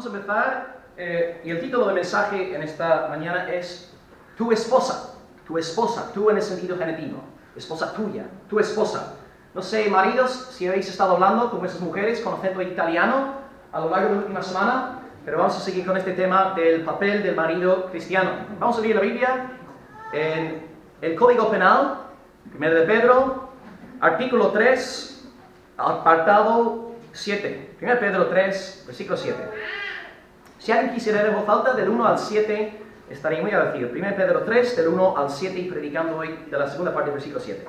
empezar, y el título del mensaje en esta mañana es tu esposa, tú en el sentido genitivo, esposa tuya, tu esposa. No sé, maridos, si habéis estado hablando con vuestras mujeres con acento italiano a lo largo de la última semana, pero vamos a seguir con este tema del papel del marido cristiano. Vamos a leer la Biblia en el Código Penal, 1 de Pedro, artículo 3, apartado 7. 1 Pedro 3, versículo 7. Si alguien quisiera leer en voz alta, del 1 al 7, estaría muy agradecido. 1 Pedro 3, del 1 al 7, y predicando hoy de la segunda parte del versículo 7.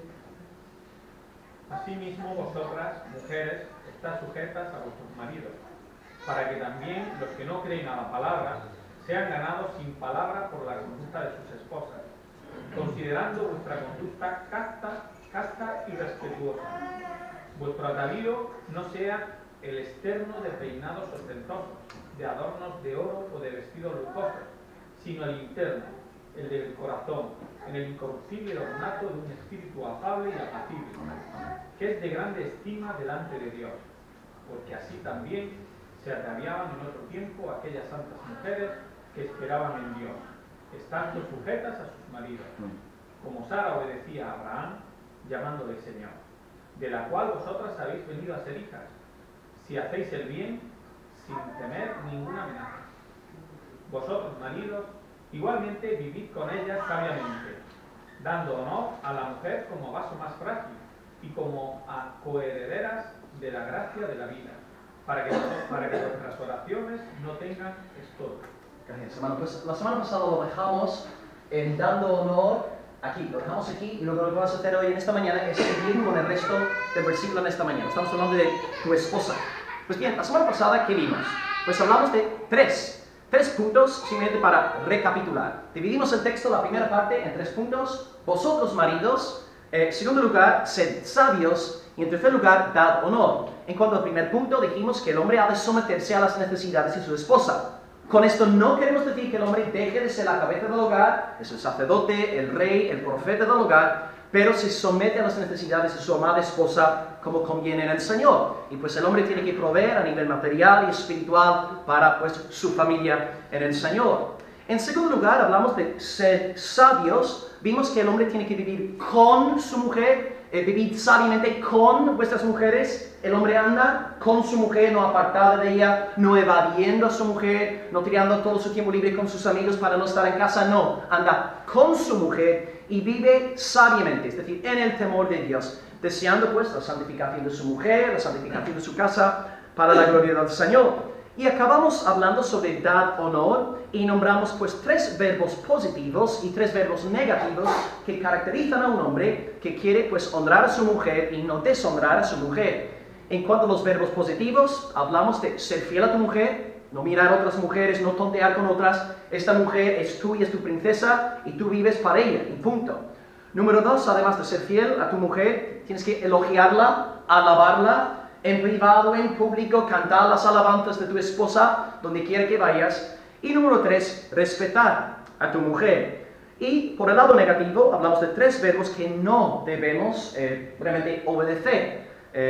Asimismo, vosotras, mujeres, estad sujetas a vuestros maridos, para que también los que no creen a la palabra sean ganados sin palabra por la conducta de sus esposas, considerando vuestra conducta casta y respetuosa. Vuestro atavío no sea el externo de peinados ostentosos, de adornos de oro o de vestidos lujosos, sino el interno, el del corazón, en el incorruptible ornato de un espíritu afable y apacible, que es de grande estima delante de Dios, porque así también se ataviaban en otro tiempo aquellas santas mujeres que esperaban en Dios, estando sujetas a sus maridos, como Sara obedecía a Abraham, llamándole Señor, de la cual vosotras habéis venido a ser hijas, si hacéis el bien sin temer ninguna amenaza. Vosotros, maridos, igualmente vivid con ellas sabiamente, dando honor a la mujer como vaso más frágil y como a coherederas de la gracia de la vida, para que vuestras oraciones no tengan estorbo. Gracias, hermano. Pues la semana pasada lo dejamos en dando honor aquí, lo dejamos aquí, y lo que vamos a hacer hoy en esta mañana es seguir con el resto del versículo en esta mañana. Estamos hablando de tu esposa. Pues bien, la semana pasada, ¿qué vimos? Pues hablamos de tres puntos, simplemente para recapitular. Dividimos el texto, la primera parte, en 3 puntos. Vosotros, maridos, en segundo lugar, sed sabios, y en tercer lugar, dad honor. En cuanto al primer punto, dijimos que el hombre ha de someterse a las necesidades de su esposa. Con esto no queremos decir que el hombre deje de ser la cabeza del hogar, es el sacerdote, el rey, el profeta del hogar, pero se somete a las necesidades de su amada esposa como conviene en el Señor. Y pues el hombre tiene que proveer a nivel material y espiritual para pues su familia en el Señor. En segundo lugar, hablamos de ser sabios. Vimos que el hombre tiene que vivir con su mujer, vivir sabiamente con vuestras mujeres. El hombre anda con su mujer, no apartada de ella, no evadiendo a su mujer, no tirando todo su tiempo libre con sus amigos para no estar en casa, no. Anda con su mujer y vive sabiamente, es decir, en el temor de Dios, deseando pues la santificación de su mujer, la santificación de su casa, para la gloria del Señor. Y acabamos hablando sobre dar honor y nombramos pues 3 verbos positivos y 3 verbos negativos que caracterizan a un hombre que quiere pues honrar a su mujer y no deshonrar a su mujer. En cuanto a los verbos positivos, hablamos de ser fiel a tu mujer, no mirar a otras mujeres, no tontear con otras. Esta mujer es tuya, es tu princesa y tú vives para ella, y punto. Número 2, además de ser fiel a tu mujer, tienes que elogiarla, alabarla, en privado, en público, cantar las alabanzas de tu esposa donde quiera que vayas. Y número 3, respetar a tu mujer. Y por el lado negativo, hablamos de 3 verbos que no debemos realmente obedecer.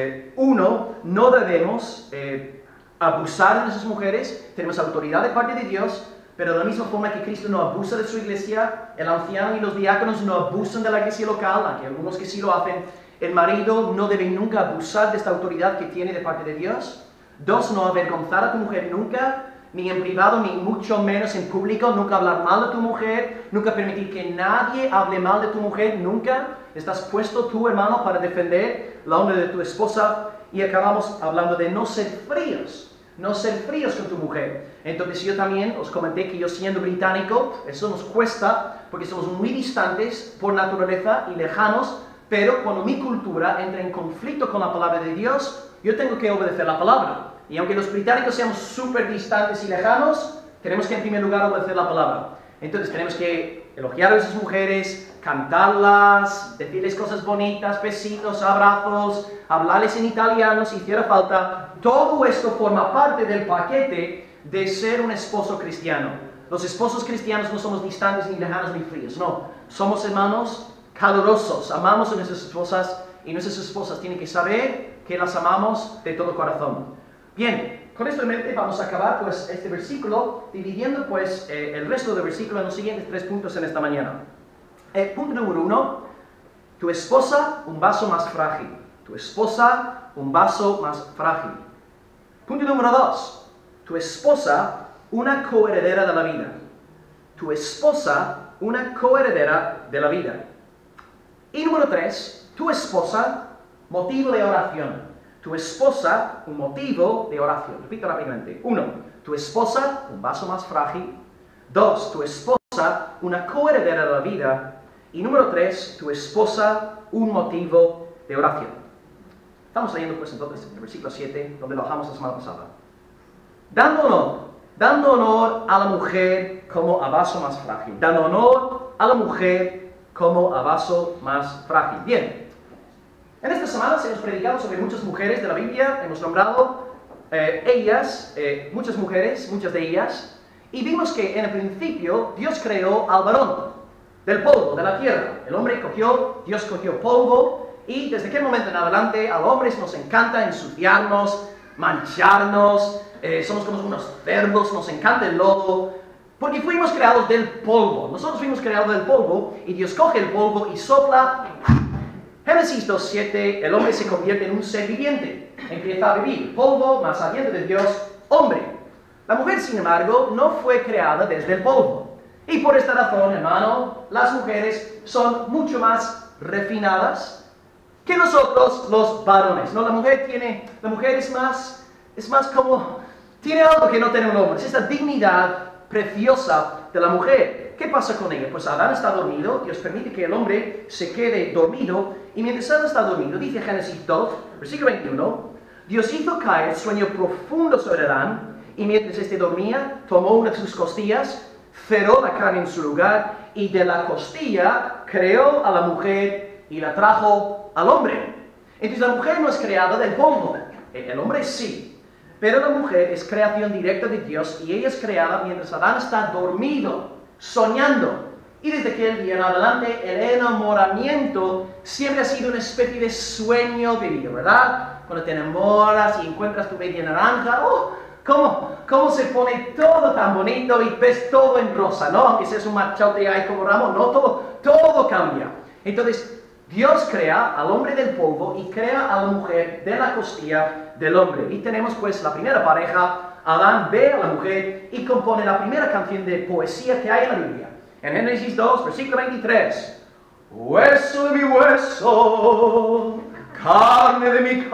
1, no debemos abusar de nuestras mujeres. Tenemos autoridad de parte de Dios, pero de la misma forma que Cristo no abusa de su iglesia, el anciano y los diáconos no abusan de la iglesia local, aunque algunos que sí lo hacen. El marido no debe nunca abusar de esta autoridad que tiene de parte de Dios. 2, no avergonzar a tu mujer nunca, ni en privado, ni mucho menos en público. Nunca hablar mal de tu mujer, nunca permitir que nadie hable mal de tu mujer, nunca. Estás puesto tú, hermano, para defender la honra de tu esposa. Y acabamos hablando de no ser fríos con tu mujer. Entonces yo también os comenté que yo, siendo británico, eso nos cuesta porque somos muy distantes por naturaleza y lejanos. Pero cuando mi cultura entra en conflicto con la palabra de Dios, yo tengo que obedecer la palabra. Y aunque los británicos seamos súper distantes y lejanos, tenemos que en primer lugar obedecer la palabra. Entonces tenemos que elogiar a esas mujeres, cantarlas, decirles cosas bonitas, besitos, abrazos, hablarles en italiano si hiciera falta. Todo esto forma parte del paquete de ser un esposo cristiano. Los esposos cristianos no somos distantes, ni lejanos, ni fríos. No, somos hermanos calurosos, amamos a nuestras esposas y nuestras esposas tienen que saber que las amamos de todo corazón. Bien, con esto en mente vamos a acabar pues este versículo, dividiendo pues el resto del versículo en los siguientes 3 puntos en esta mañana. Punto número 1, tu esposa un vaso más frágil. Tu esposa un vaso más frágil. Punto número 2, tu esposa una coheredera de la vida. Tu esposa una coheredera de la vida. Y número 3, tu esposa motivo de oración. Tu esposa un motivo de oración. Repito rápidamente. 1, tu esposa un vaso más frágil. 2, tu esposa una coheredera de la vida. Y número 3, tu esposa un motivo de oración. Estamos leyendo pues entonces el versículo 7, donde lo dejamos la semana pasada. Dando honor a la mujer como a vaso más frágil. Dando honor a la mujer como a vaso más frágil. Bien, en esta semana hemos predicado sobre muchas mujeres de la Biblia. Hemos nombrado muchas mujeres, muchas de ellas. Y vimos que en el principio Dios creó al varón del polvo, de la tierra. Dios cogió polvo, y desde aquel momento en adelante a los hombres nos encanta ensuciarnos, mancharnos, somos como unos cerdos, nos encanta el lodo, porque fuimos creados del polvo. Nosotros fuimos creados del polvo, y Dios coge el polvo y sopla. Génesis 2:7, el hombre se convierte en un ser viviente, empieza a vivir, polvo más aliento de Dios, hombre. La mujer, sin embargo, no fue creada desde el polvo. Y por esta razón, hermano, las mujeres son mucho más refinadas que nosotros los varones. ¿No? La mujer es más como, tiene algo que no tiene un hombre, es esta dignidad preciosa de la mujer. ¿Qué pasa con ella? Pues Adán está dormido, Dios permite que el hombre se quede dormido, y mientras Adán está dormido, dice Génesis 2, versículo 21, Dios hizo caer sueño profundo sobre Adán, y mientras éste dormía, tomó una de sus costillas, cerró la carne en su lugar, y de la costilla creó a la mujer y la trajo al hombre. Entonces la mujer no es creada del polvo, el hombre sí, pero la mujer es creación directa de Dios, y ella es creada mientras Adán está dormido, soñando. Y desde aquel día en adelante el enamoramiento siempre ha sido una especie de sueño vivido, ¿verdad? Cuando te enamoras y encuentras tu media naranja, ¿Cómo se pone todo tan bonito y ves todo en rosa, ¿no? Aunque seas un machote ahí como Ramón, ¿no? Todo cambia. Entonces, Dios crea al hombre del polvo y crea a la mujer de la costilla del hombre. Y tenemos pues la primera pareja. Adán ve a la mujer y compone la primera canción de poesía que hay en la Biblia. En Génesis 2, versículo 23. Hueso de mi hueso, carne de mi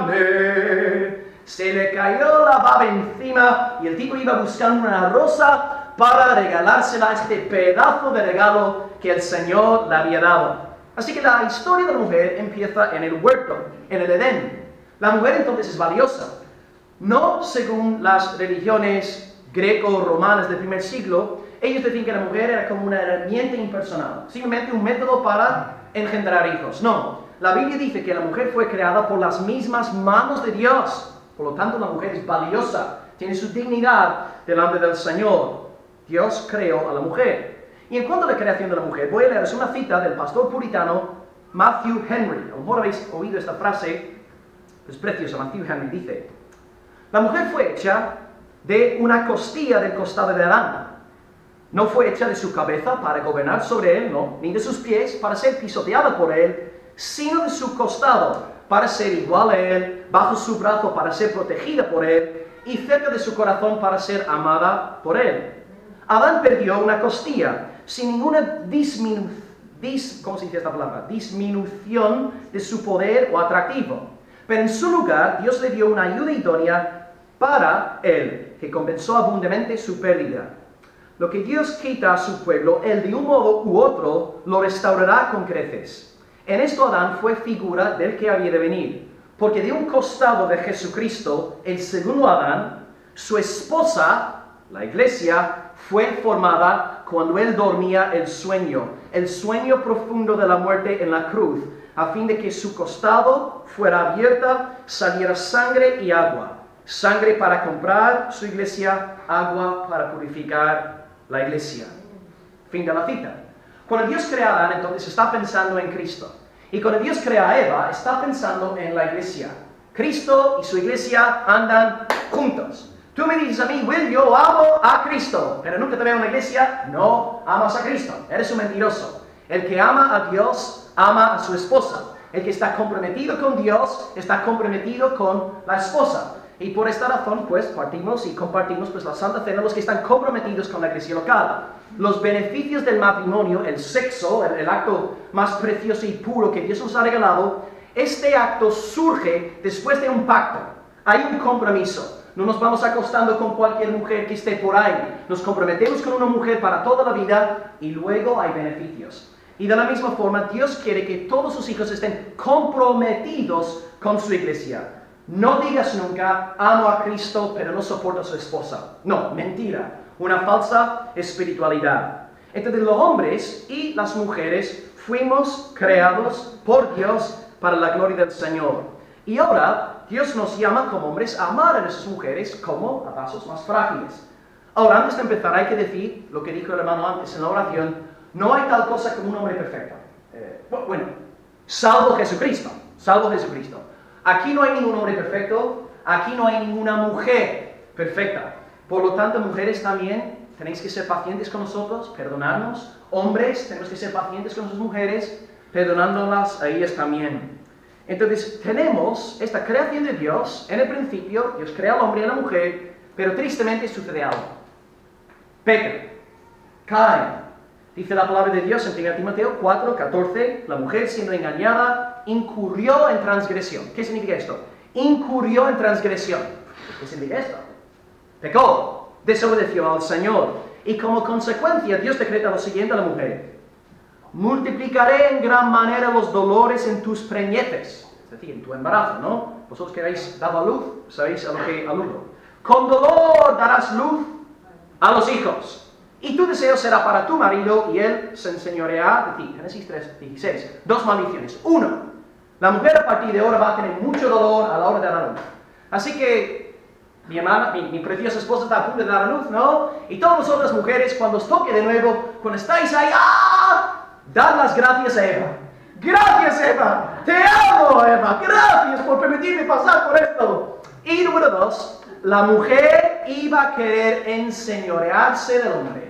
carne. Se le cayó la baba encima y el tipo iba buscando una rosa para regalársela a este pedazo de regalo que el Señor le había dado. Así que la historia de la mujer empieza en el huerto, en el Edén. La mujer entonces es valiosa. No según las religiones greco-romanas del primer siglo. Ellos decían que la mujer era como una herramienta impersonal, simplemente un método para engendrar hijos. No, la Biblia dice que la mujer fue creada por las mismas manos de Dios. Por lo tanto, la mujer es valiosa, tiene su dignidad delante del Señor. Dios creó a la mujer. Y en cuanto a la creación de la mujer, voy a leeros una cita del pastor puritano Matthew Henry. A lo mejor habéis oído esta frase, es preciosa. Matthew Henry dice: la mujer fue hecha de una costilla del costado de Adán. No fue hecha de su cabeza para gobernar sobre él, no, ni de sus pies para ser pisoteada por él, sino de su costado para ser igual a él, bajo su brazo para ser protegida por él, y cerca de su corazón para ser amada por él. Adán perdió una costilla, sin ninguna disminución de su poder o atractivo. Pero en su lugar, Dios le dio una ayuda idónea para él, que compensó abundantemente su pérdida. Lo que Dios quita a su pueblo, él de un modo u otro lo restaurará con creces. En esto Adán fue figura del que había de venir, porque de un costado de Jesucristo, el segundo Adán, su esposa, la iglesia, fue formada cuando él dormía el sueño profundo de la muerte en la cruz, a fin de que su costado fuera abierta, saliera sangre y agua. Sangre para comprar su iglesia, agua para purificar la iglesia. Fin de la cita. Cuando Dios crea a Adán, entonces está pensando en Cristo. Y cuando Dios crea a Eva, está pensando en la iglesia. Cristo y su iglesia andan juntos. Tú me dices a mí, Will, yo amo a Cristo, pero nunca te veo en la iglesia, no amas a Cristo. Eres un mentiroso. El que ama a Dios, ama a su esposa. El que está comprometido con Dios, está comprometido con la esposa. Y por esta razón, pues, partimos y compartimos pues, la Santa Cena, los que están comprometidos con la iglesia local. Los beneficios del matrimonio, el sexo, el acto más precioso y puro que Dios nos ha regalado, este acto surge después de un pacto. Hay un compromiso. No nos vamos acostando con cualquier mujer que esté por ahí. Nos comprometemos con una mujer para toda la vida y luego hay beneficios. Y de la misma forma, Dios quiere que todos sus hijos estén comprometidos con su iglesia. No digas nunca, amo a Cristo, pero no soporto a su esposa. No, mentira. Una falsa espiritualidad. Entonces los hombres y las mujeres fuimos creados por Dios para la gloria del Señor. Y ahora Dios nos llama como hombres a amar a nuestras mujeres como a vasos más frágiles. Ahora, antes de empezar, hay que decir lo que dijo el hermano antes en la oración. No hay tal cosa como un hombre perfecto. Bueno, salvo Jesucristo. Salvo Jesucristo. Aquí no hay ningún hombre perfecto. Aquí no hay ninguna mujer perfecta. Por lo tanto, mujeres también tenéis que ser pacientes con nosotros, perdonarnos. Hombres, tenemos que ser pacientes con sus mujeres, perdonándolas a ellas también. Entonces, tenemos esta creación de Dios. En el principio, Dios crea al hombre y a la mujer, pero tristemente sucede algo. Pecan, caen. Dice la palabra de Dios en 1 Timoteo 4:14, la mujer siendo engañada, incurrió en transgresión. ¿Qué significa esto? Incurrió en transgresión. ¿Qué significa esto? Pecó, desobedeció al Señor. Y como consecuencia, Dios decreta lo siguiente a la mujer. Multiplicaré en gran manera los dolores en tus preñeces. Es decir, en tu embarazo, ¿no? Vosotros que habéis dado a luz, sabéis a lo que aludo. Con dolor darás luz a los hijos. Y tu deseo será para tu marido y él se enseñoreará de ti. Génesis 3:16. Dos maldiciones. Uno, la mujer a partir de ahora va a tener mucho dolor a la hora de dar a luz. Así que mi hermana, mi preciosa esposa está a punto de dar a luz, ¿no? Y todas vosotras mujeres, cuando os toque de nuevo, cuando estáis ahí, dad las gracias a Eva. Gracias, Eva. Te amo, Eva. Gracias por permitirme pasar por esto. Y número dos, la mujer iba a querer enseñorearse del hombre.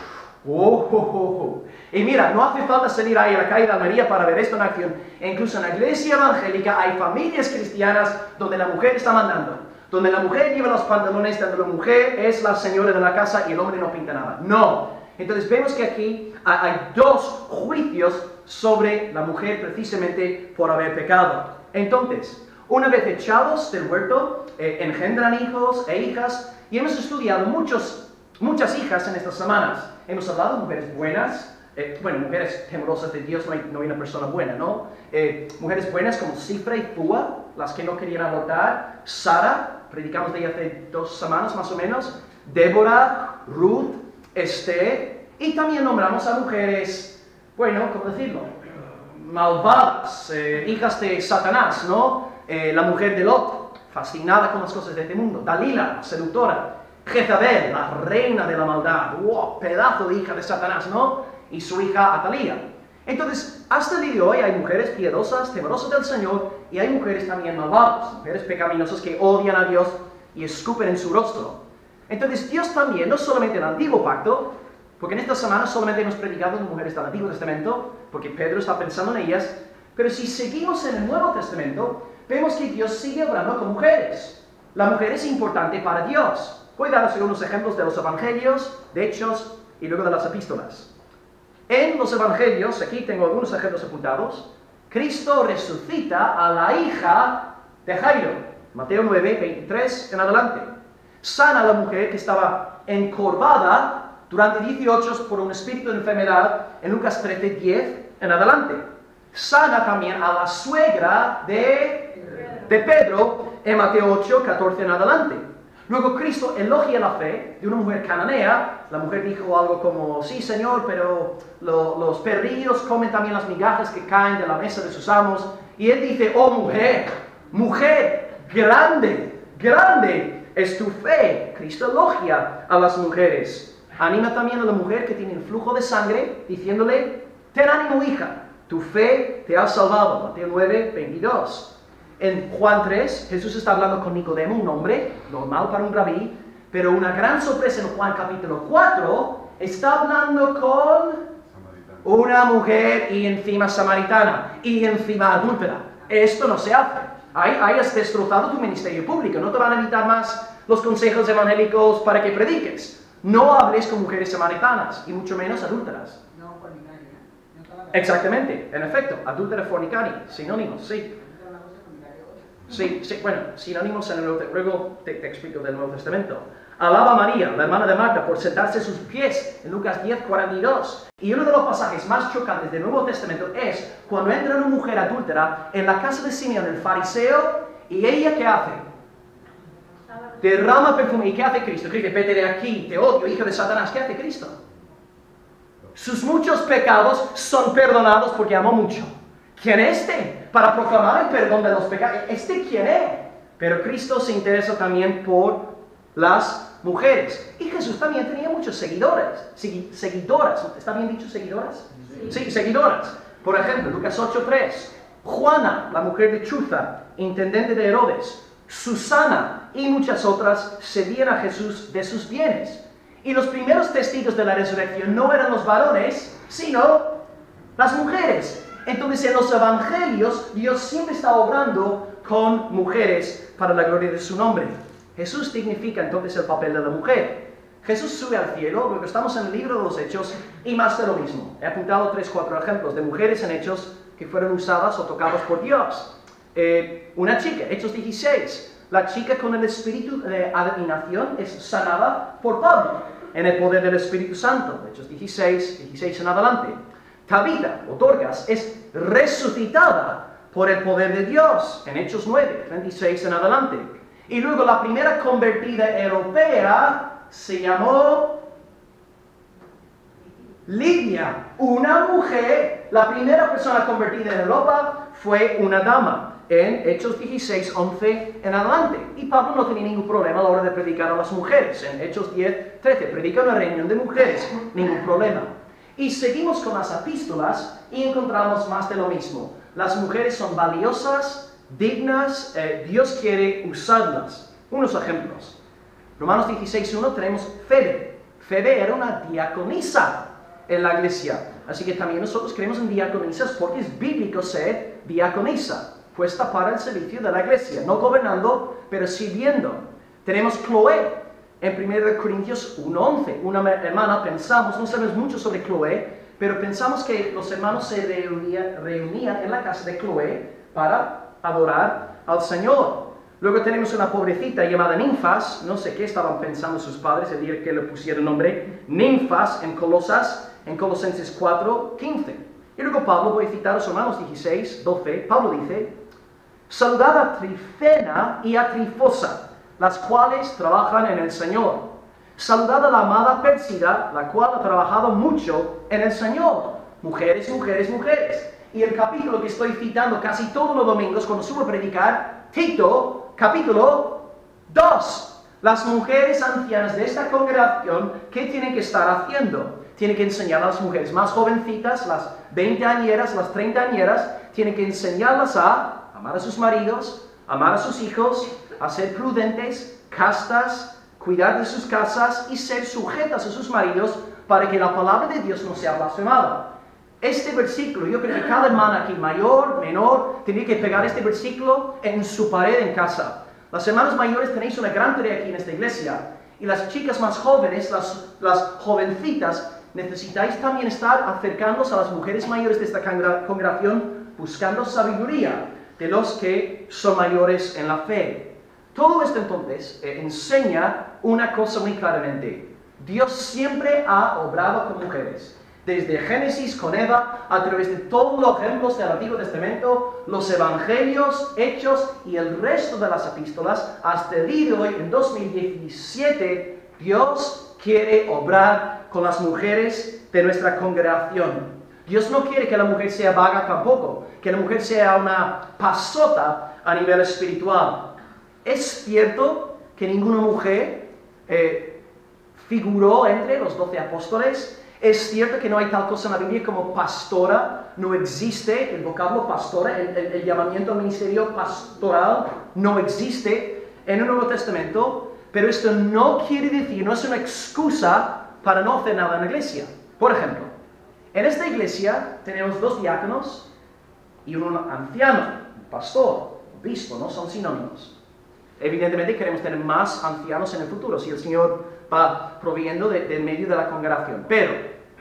Y mira, no hace falta salir ahí a la calle de Almería para ver esto en acción. E incluso en la iglesia evangélica hay familias cristianas donde la mujer está mandando. Donde la mujer lleva los pantalones, donde la mujer es la señora de la casa y el hombre no pinta nada. No. Entonces vemos que aquí hay dos juicios sobre la mujer precisamente por haber pecado. Entonces, una vez echados del huerto, engendran hijos e hijas, y hemos estudiado muchas hijas en estas semanas. Hemos hablado de mujeres buenas, mujeres temorosas de Dios, no hay una persona buena, ¿no? Mujeres buenas como Cifra y Fua, las que no querían abortar, Sara, predicamos de ella hace 2 semanas más o menos, Débora, Ruth, Esther, y también nombramos a mujeres, ¿cómo decirlo? Malvadas, hijas de Satanás, ¿no? La mujer de Lot, fascinada con las cosas de este mundo, Dalila, seductora, Jezabel, la reina de la maldad, pedazo de hija de Satanás, ¿no? Y su hija Atalía. Entonces, hasta el día de hoy hay mujeres piadosas, temerosas del Señor, y hay mujeres también malvadas, mujeres pecaminosas que odian a Dios y escupen en su rostro. Entonces, Dios también, no solamente en el Antiguo Pacto, porque en esta semana solamente hemos predicado de mujeres del Antiguo Testamento, porque Pedro está pensando en ellas, pero si seguimos en el Nuevo Testamento, vemos que Dios sigue hablando con mujeres. La mujer es importante para Dios. Voy a daros algunos ejemplos de los evangelios, de Hechos y luego de las epístolas. En los evangelios, aquí tengo algunos ejemplos apuntados, Cristo resucita a la hija de Jairo, Mateo 9:23 en adelante. Sana a la mujer que estaba encorvada durante 18 por un espíritu de enfermedad en Lucas 13:10 en adelante. Sana también a la suegra de Pedro en Mateo 8:14 en adelante. Luego Cristo elogia la fe de una mujer cananea. La mujer dijo algo como, sí Señor, pero los perrillos comen también las migajas que caen de la mesa de sus amos. Y él dice, oh mujer, grande es tu fe. Cristo elogia a las mujeres. Anima también a la mujer que tiene el flujo de sangre, diciéndole, ten ánimo hija, tu fe te ha salvado. Mateo 9:22. En Juan 3, Jesús está hablando con Nicodemo, un hombre normal para un rabí, pero una gran sorpresa en Juan capítulo 4, está hablando con una mujer y encima samaritana y encima adúltera. Esto no se hace. Ahí has destrozado tu ministerio público. No te van a evitar más los consejos evangélicos para que prediques. No hables con mujeres samaritanas y mucho menos adúlteras. No, fornicaria. Exactamente, en efecto, adúltera, fornicaria, sinónimos, sí. Sí, bueno, sinónimos en el Nuevo Testamento. Luego te explico del Nuevo Testamento. Alaba a María, la hermana de Marta, por sentarse a sus pies en Lucas 10:42. Y uno de los pasajes más chocantes del Nuevo Testamento es cuando entra una mujer adúltera en la casa de Simeón, el fariseo, y ella, ¿qué hace? Derrama perfume. ¿Y qué hace Cristo? Cristo, vete de aquí, te odio, hijo de Satanás. ¿Qué hace Cristo? Sus muchos pecados son perdonados porque amó mucho. ¿Quién es este? Para proclamar el perdón de los pecados. ¿Este quién es? Pero Cristo se interesa también por las mujeres. Y Jesús también tenía muchos seguidores. Seguidoras. ¿Está bien dicho seguidoras? Sí, seguidoras. Por ejemplo, Lucas 8:3. Juana, la mujer de Chuza, intendente de Herodes. Susana y muchas otras cedían a Jesús de sus bienes. Y los primeros testigos de la resurrección no eran los varones, sino las mujeres. Entonces en los evangelios Dios siempre está obrando con mujeres para la gloria de su nombre. Jesús dignifica entonces el papel de la mujer. Jesús sube al cielo, luego estamos en el libro de los Hechos y más de lo mismo. He apuntado 3-4 ejemplos de mujeres en Hechos que fueron usadas o tocadas por Dios. Una chica, Hechos 16, la chica con el espíritu de adivinación es sanada por Pablo en el poder del Espíritu Santo. Hechos 16 en adelante. Tabita o Dorcas es resucitada por el poder de Dios en Hechos 9:36 en adelante. Y luego la primera convertida europea se llamó Lidia, una mujer. La primera persona convertida en Europa fue una dama en Hechos 16:11 en adelante. Y Pablo no tenía ningún problema a la hora de predicar a las mujeres. En Hechos 10:13 predica una reunión de mujeres, ningún problema. Y seguimos con las epístolas y encontramos más de lo mismo. Las mujeres son valiosas, dignas, Dios quiere usarlas. Unos ejemplos. Romanos 16:1 tenemos Febe. Febe era una diaconisa en la iglesia. Así que también nosotros creemos en diaconisas porque es bíblico ser diaconisa, puesta para el servicio de la iglesia, no gobernando, pero sirviendo. Tenemos Chloe en 1 Corintios 1:11. Una hermana, no sabemos mucho sobre Chloe, pero pensamos que los hermanos se reunían en la casa de Chloe para adorar al Señor. Luego tenemos una pobrecita llamada Ninfas, no sé qué estaban pensando sus padres el día que le pusieron nombre, Ninfas en Colosenses 4:15. Y luego Pablo, voy a citar a los Romanos 16:12, Pablo dice, saludad a Trifena y a Trifosa, las cuales trabajan en el Señor. Saludad a la amada Pérsida, la cual ha trabajado mucho en el Señor. Mujeres, mujeres, mujeres. Y el capítulo que estoy citando casi todos los domingos cuando subo a predicar, Tito, capítulo 2. Las mujeres ancianas de esta congregación, ¿qué tienen que estar haciendo? Tienen que enseñar a las mujeres más jovencitas, las 20añeras, las 30añeras, tienen que enseñarlas a amar a sus maridos, amar a sus hijos, a ser prudentes, castas, cuidar de sus casas y ser sujetas a sus maridos para que la palabra de Dios no sea blasfemada. Este versículo, yo creo que cada hermana aquí, mayor, menor, tendría que pegar este versículo en su pared en casa. Las hermanas mayores tenéis una gran tarea aquí en esta iglesia. Y las chicas más jóvenes, las jovencitas, necesitáis también estar acercándoos a las mujeres mayores de esta congregación, buscando sabiduría de los que son mayores en la fe. Todo esto entonces enseña una cosa muy claramente. Dios siempre ha obrado con mujeres. Desde Génesis con Eva, a través de todos los ejemplos del Antiguo Testamento, los Evangelios, Hechos y el resto de las epístolas, hasta el día de hoy, en 2017, Dios quiere obrar con las mujeres de nuestra congregación. Dios no quiere que la mujer sea vaga tampoco, que la mujer sea una pasota a nivel espiritual. Es cierto que ninguna mujer figuró entre los 12 apóstoles. Es cierto que no hay tal cosa en la Biblia como pastora, no existe el vocablo pastora, el llamamiento al ministerio pastoral no existe en el Nuevo Testamento, pero esto no quiere decir, no es una excusa para no hacer nada en la iglesia. Por ejemplo, en esta iglesia tenemos 2 diáconos y un anciano, un pastor, obispo, no son sinónimos. Evidentemente queremos tener más ancianos en el futuro, si el Señor va proveyendo del medio de la congregación. Pero,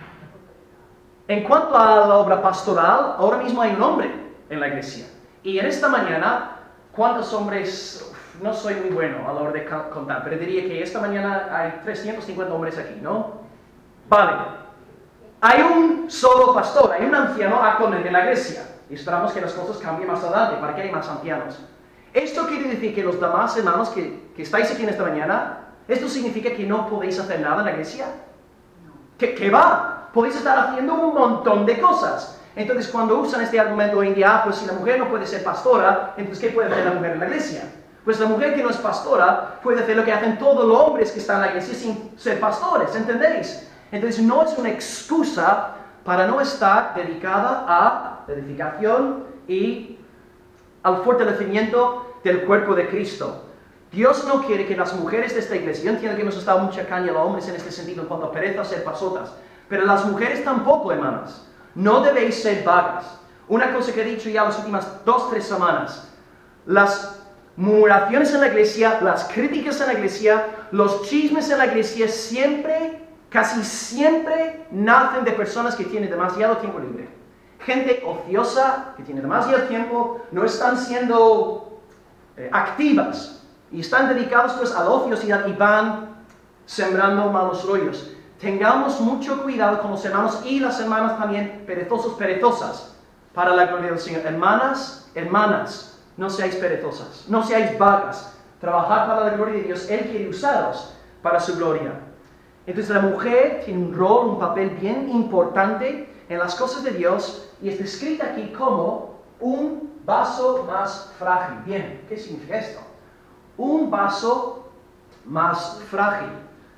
en cuanto a la obra pastoral, ahora mismo hay un hombre en la iglesia. Y en esta mañana, ¿cuántos hombres? No soy muy bueno a la hora de contar, pero diría que esta mañana hay 350 hombres aquí, ¿no? Vale. Hay un solo pastor, hay un anciano actualmente en la iglesia. Y esperamos que las cosas cambien más adelante para que haya más ancianos. Esto quiere decir que los demás hermanos que estáis aquí en esta mañana, ¿esto significa que no podéis hacer nada en la iglesia? ¿Qué va? Podéis estar haciendo un montón de cosas. Entonces, cuando usan este argumento hoy en día, pues si la mujer no puede ser pastora, entonces ¿qué puede hacer la mujer en la iglesia? Pues la mujer que no es pastora puede hacer lo que hacen todos los hombres que están en la iglesia sin ser pastores, ¿entendéis? Entonces, no es una excusa para no estar dedicada a la edificación y al fortalecimiento del cuerpo de Cristo. Dios no quiere que las mujeres de esta iglesia, yo entiendo que hemos estado mucha caña a los hombres en este sentido en cuanto a pereza, ser pasotas, pero las mujeres tampoco, hermanas. No debéis ser vagas. Una cosa que he dicho ya las últimas 2-3 semanas, las murmuraciones en la iglesia, las críticas en la iglesia, los chismes en la iglesia siempre, casi siempre nacen de personas que tienen demasiado tiempo libre. Gente ociosa, que tiene demasiado tiempo, no están siendo activas y están dedicados pues a la ociosidad y van sembrando malos rollos. Tengamos mucho cuidado con los hermanos y las hermanas también, perezosos, perezosas, para la gloria del Señor. Hermanas, no seáis perezosas, no seáis vagas. Trabajad para la gloria de Dios. Él quiere usaros para su gloria. Entonces la mujer tiene un rol, un papel bien importante en las cosas de Dios y es descrita aquí como un vaso más frágil. Bien, ¿qué significa esto? Un vaso más frágil.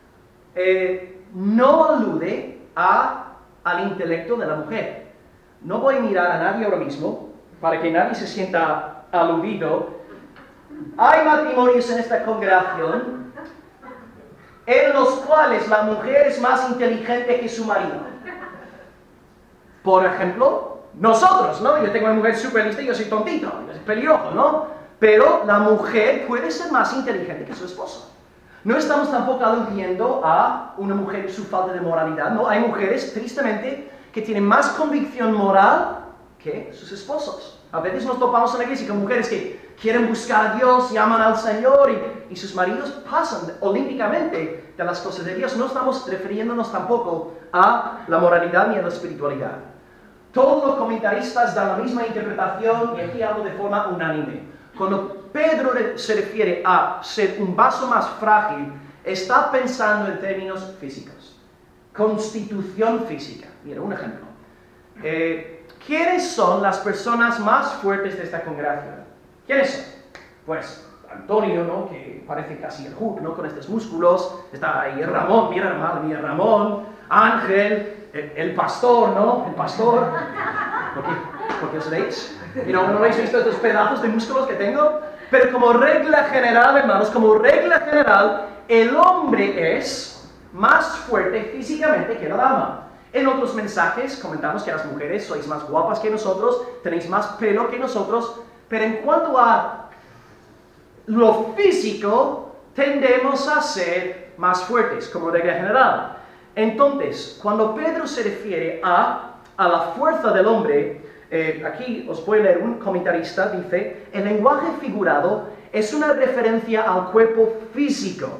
No alude al intelecto de la mujer. No voy a mirar a nadie ahora mismo para que nadie se sienta aludido. Hay matrimonios en esta congregación en los cuales la mujer es más inteligente que su marido. Por ejemplo, nosotros, ¿no? Yo tengo una mujer súper lista y yo soy tontito, yo soy pelirrojo, ¿no? Pero la mujer puede ser más inteligente que su esposo. No estamos tampoco aludiendo a una mujer y su falta de moralidad, no. Hay mujeres, tristemente, que tienen más convicción moral que sus esposos. A veces nos topamos en la iglesia con mujeres que quieren buscar a Dios y aman al Señor y sus maridos pasan olímpicamente de las cosas de Dios. No estamos refiriéndonos tampoco a la moralidad ni a la espiritualidad. Todos los comentaristas dan la misma interpretación y aquí hablo de forma unánime. Cuando Pedro se refiere a ser un vaso más frágil, está pensando en términos físicos. Constitución física. Mira, un ejemplo. ¿Quiénes son las personas más fuertes de esta congregación? ¿Quiénes son? Pues Antonio, ¿no? Que parece casi el Hulk, ¿no? Con estos músculos. Está ahí Ramón, mira Ramón. Ángel, el pastor, ¿no? El pastor. ¿Por qué os reís? ¿No habéis visto estos pedazos de músculos que tengo? Pero como regla general, hermanos, como regla general, el hombre es más fuerte físicamente que la dama. En otros mensajes comentamos que las mujeres sois más guapas que nosotros, tenéis más pelo que nosotros, pero en cuanto a lo físico, tendemos a ser más fuertes, como regla general. Entonces, cuando Pedro se refiere a la fuerza del hombre, aquí os voy a leer un comentarista, dice, el lenguaje figurado es una referencia al cuerpo físico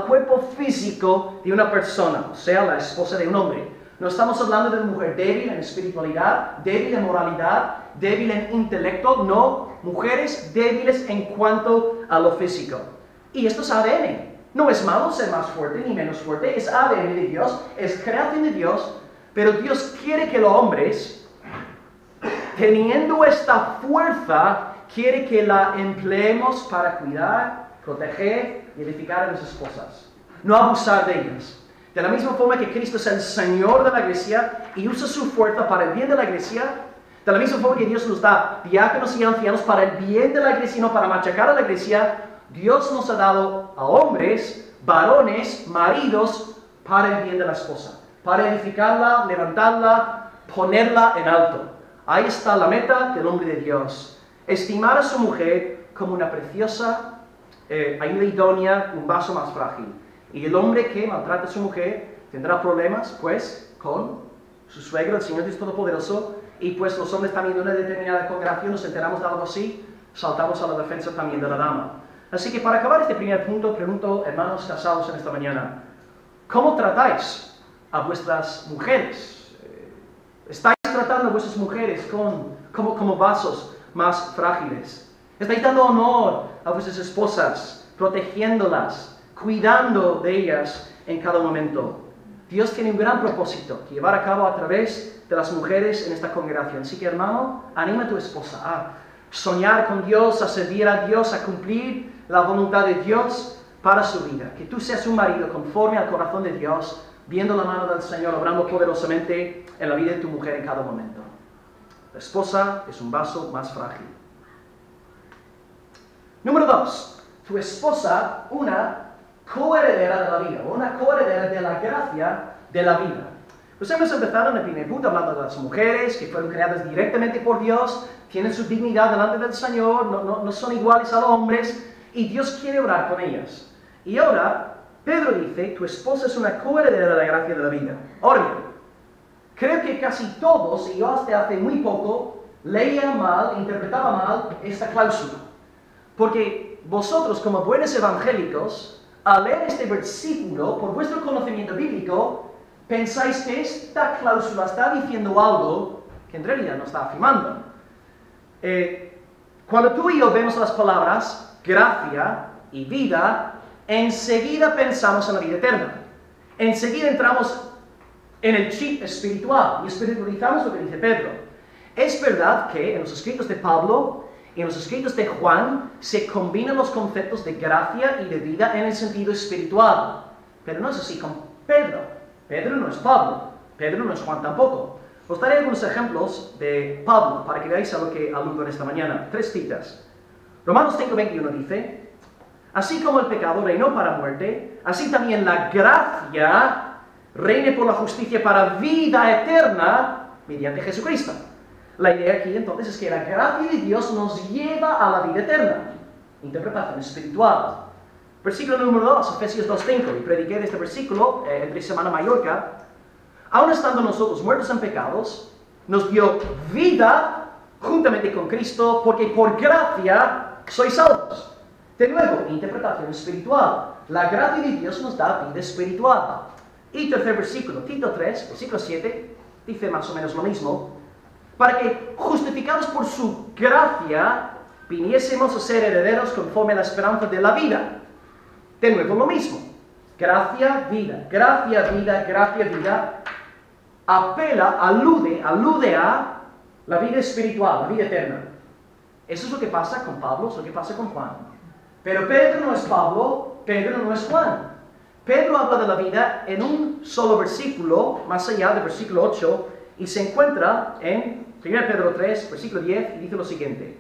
de una persona, o sea, la esposa de un hombre. No estamos hablando de una mujer débil en espiritualidad, débil en moralidad, débil en intelecto, no, mujeres débiles en cuanto a lo físico. Y esto es ADN. No es malo ser más fuerte ni menos fuerte, es ADN de Dios, es creación de Dios, pero Dios quiere que los hombres, teniendo esta fuerza, quiere que la empleemos para cuidar, proteger y edificar a nuestras esposas. No abusar de ellas. De la misma forma que Cristo es el Señor de la iglesia y usa su fuerza para el bien de la iglesia, de la misma forma que Dios nos da diáconos y ancianos para el bien de la iglesia y no para machacar a la iglesia, Dios nos ha dado a hombres, varones, maridos, para el bien de la esposa, para edificarla, levantarla, ponerla en alto. Ahí está la meta del hombre de Dios. Estimar a su mujer como una preciosa ayuda idónea, un vaso más frágil. Y el hombre que maltrata a su mujer tendrá problemas, pues, con su suegro, el Señor Dios Todopoderoso, y pues los hombres también de una determinada congregación nos enteramos de algo así, saltamos a la defensa también de la dama. Así que para acabar este primer punto, pregunto, hermanos casados en esta mañana, ¿cómo tratáis a vuestras mujeres? ¿Estáis tratando a vuestras mujeres como vasos más frágiles? ¿Estáis dando honor a vuestras esposas, protegiéndolas, cuidando de ellas en cada momento? Dios tiene un gran propósito que llevar a cabo a través de las mujeres en esta congregación. Así que, hermano, anima a tu esposa a soñar con Dios, a servir a Dios, a cumplir la voluntad de Dios para su vida. Que tú seas un marido conforme al corazón de Dios, viendo la mano del Señor, obrando poderosamente en la vida de tu mujer en cada momento. La esposa es un vaso más frágil. Número 2. Tu esposa, una coheredera de la vida, una coheredera de la gracia de la vida. Pues hemos empezado en el primer punto hablando de las mujeres que fueron creadas directamente por Dios, tienen su dignidad delante del Señor, no son iguales a los hombres, y Dios quiere orar con ellas. Y ahora, Pedro dice, tu esposa es una coheredera de la gracia de la vida. Ahora bien, creo que casi todos, y yo hasta hace muy poco, leía mal, interpretaba mal esta cláusula. Porque vosotros, como buenos evangélicos, al leer este versículo, por vuestro conocimiento bíblico, pensáis que esta cláusula está diciendo algo que en realidad no está afirmando. Cuando tú y yo vemos las palabras gracia y vida, enseguida pensamos en la vida eterna. Enseguida entramos en el chip espiritual y espiritualizamos lo que dice Pedro. Es verdad que en los escritos de Pablo y en los escritos de Juan se combinan los conceptos de gracia y de vida en el sentido espiritual. Pero no es así con Pedro. Pedro no es Pablo. Pedro no es Juan tampoco. Os daré algunos ejemplos de Pablo para que veáis a lo que aludo en esta mañana. 3 citas. Romanos 5:21 dice, así como el pecado reinó para muerte, así también la gracia reine por la justicia para vida eterna mediante Jesucristo. La idea aquí entonces es que la gracia de Dios nos lleva a la vida eterna. Interpretación espiritual. Versículo número 2, Efesios 2:5. Y prediqué de este versículo entre Semana Mallorca. Aun estando nosotros muertos en pecados, nos dio vida juntamente con Cristo, porque por gracia sois salvos. De nuevo, interpretación espiritual. La gracia de Dios nos da vida espiritual. Y tercer versículo, Tito 3, versículo 7, dice más o menos lo mismo. Para que, justificados por su gracia, viniésemos a ser herederos conforme a la esperanza de la vida. De nuevo lo mismo. Gracia, vida, gracia, vida, gracia, vida. Apela, alude a la vida espiritual, la vida eterna. Eso es lo que pasa con Pablo, es lo que pasa con Juan. Pero Pedro no es Pablo, Pedro no es Juan. Pedro habla de la vida en un solo versículo, más allá del versículo 8, y se encuentra en 1 Pedro 3, versículo 10, y dice lo siguiente.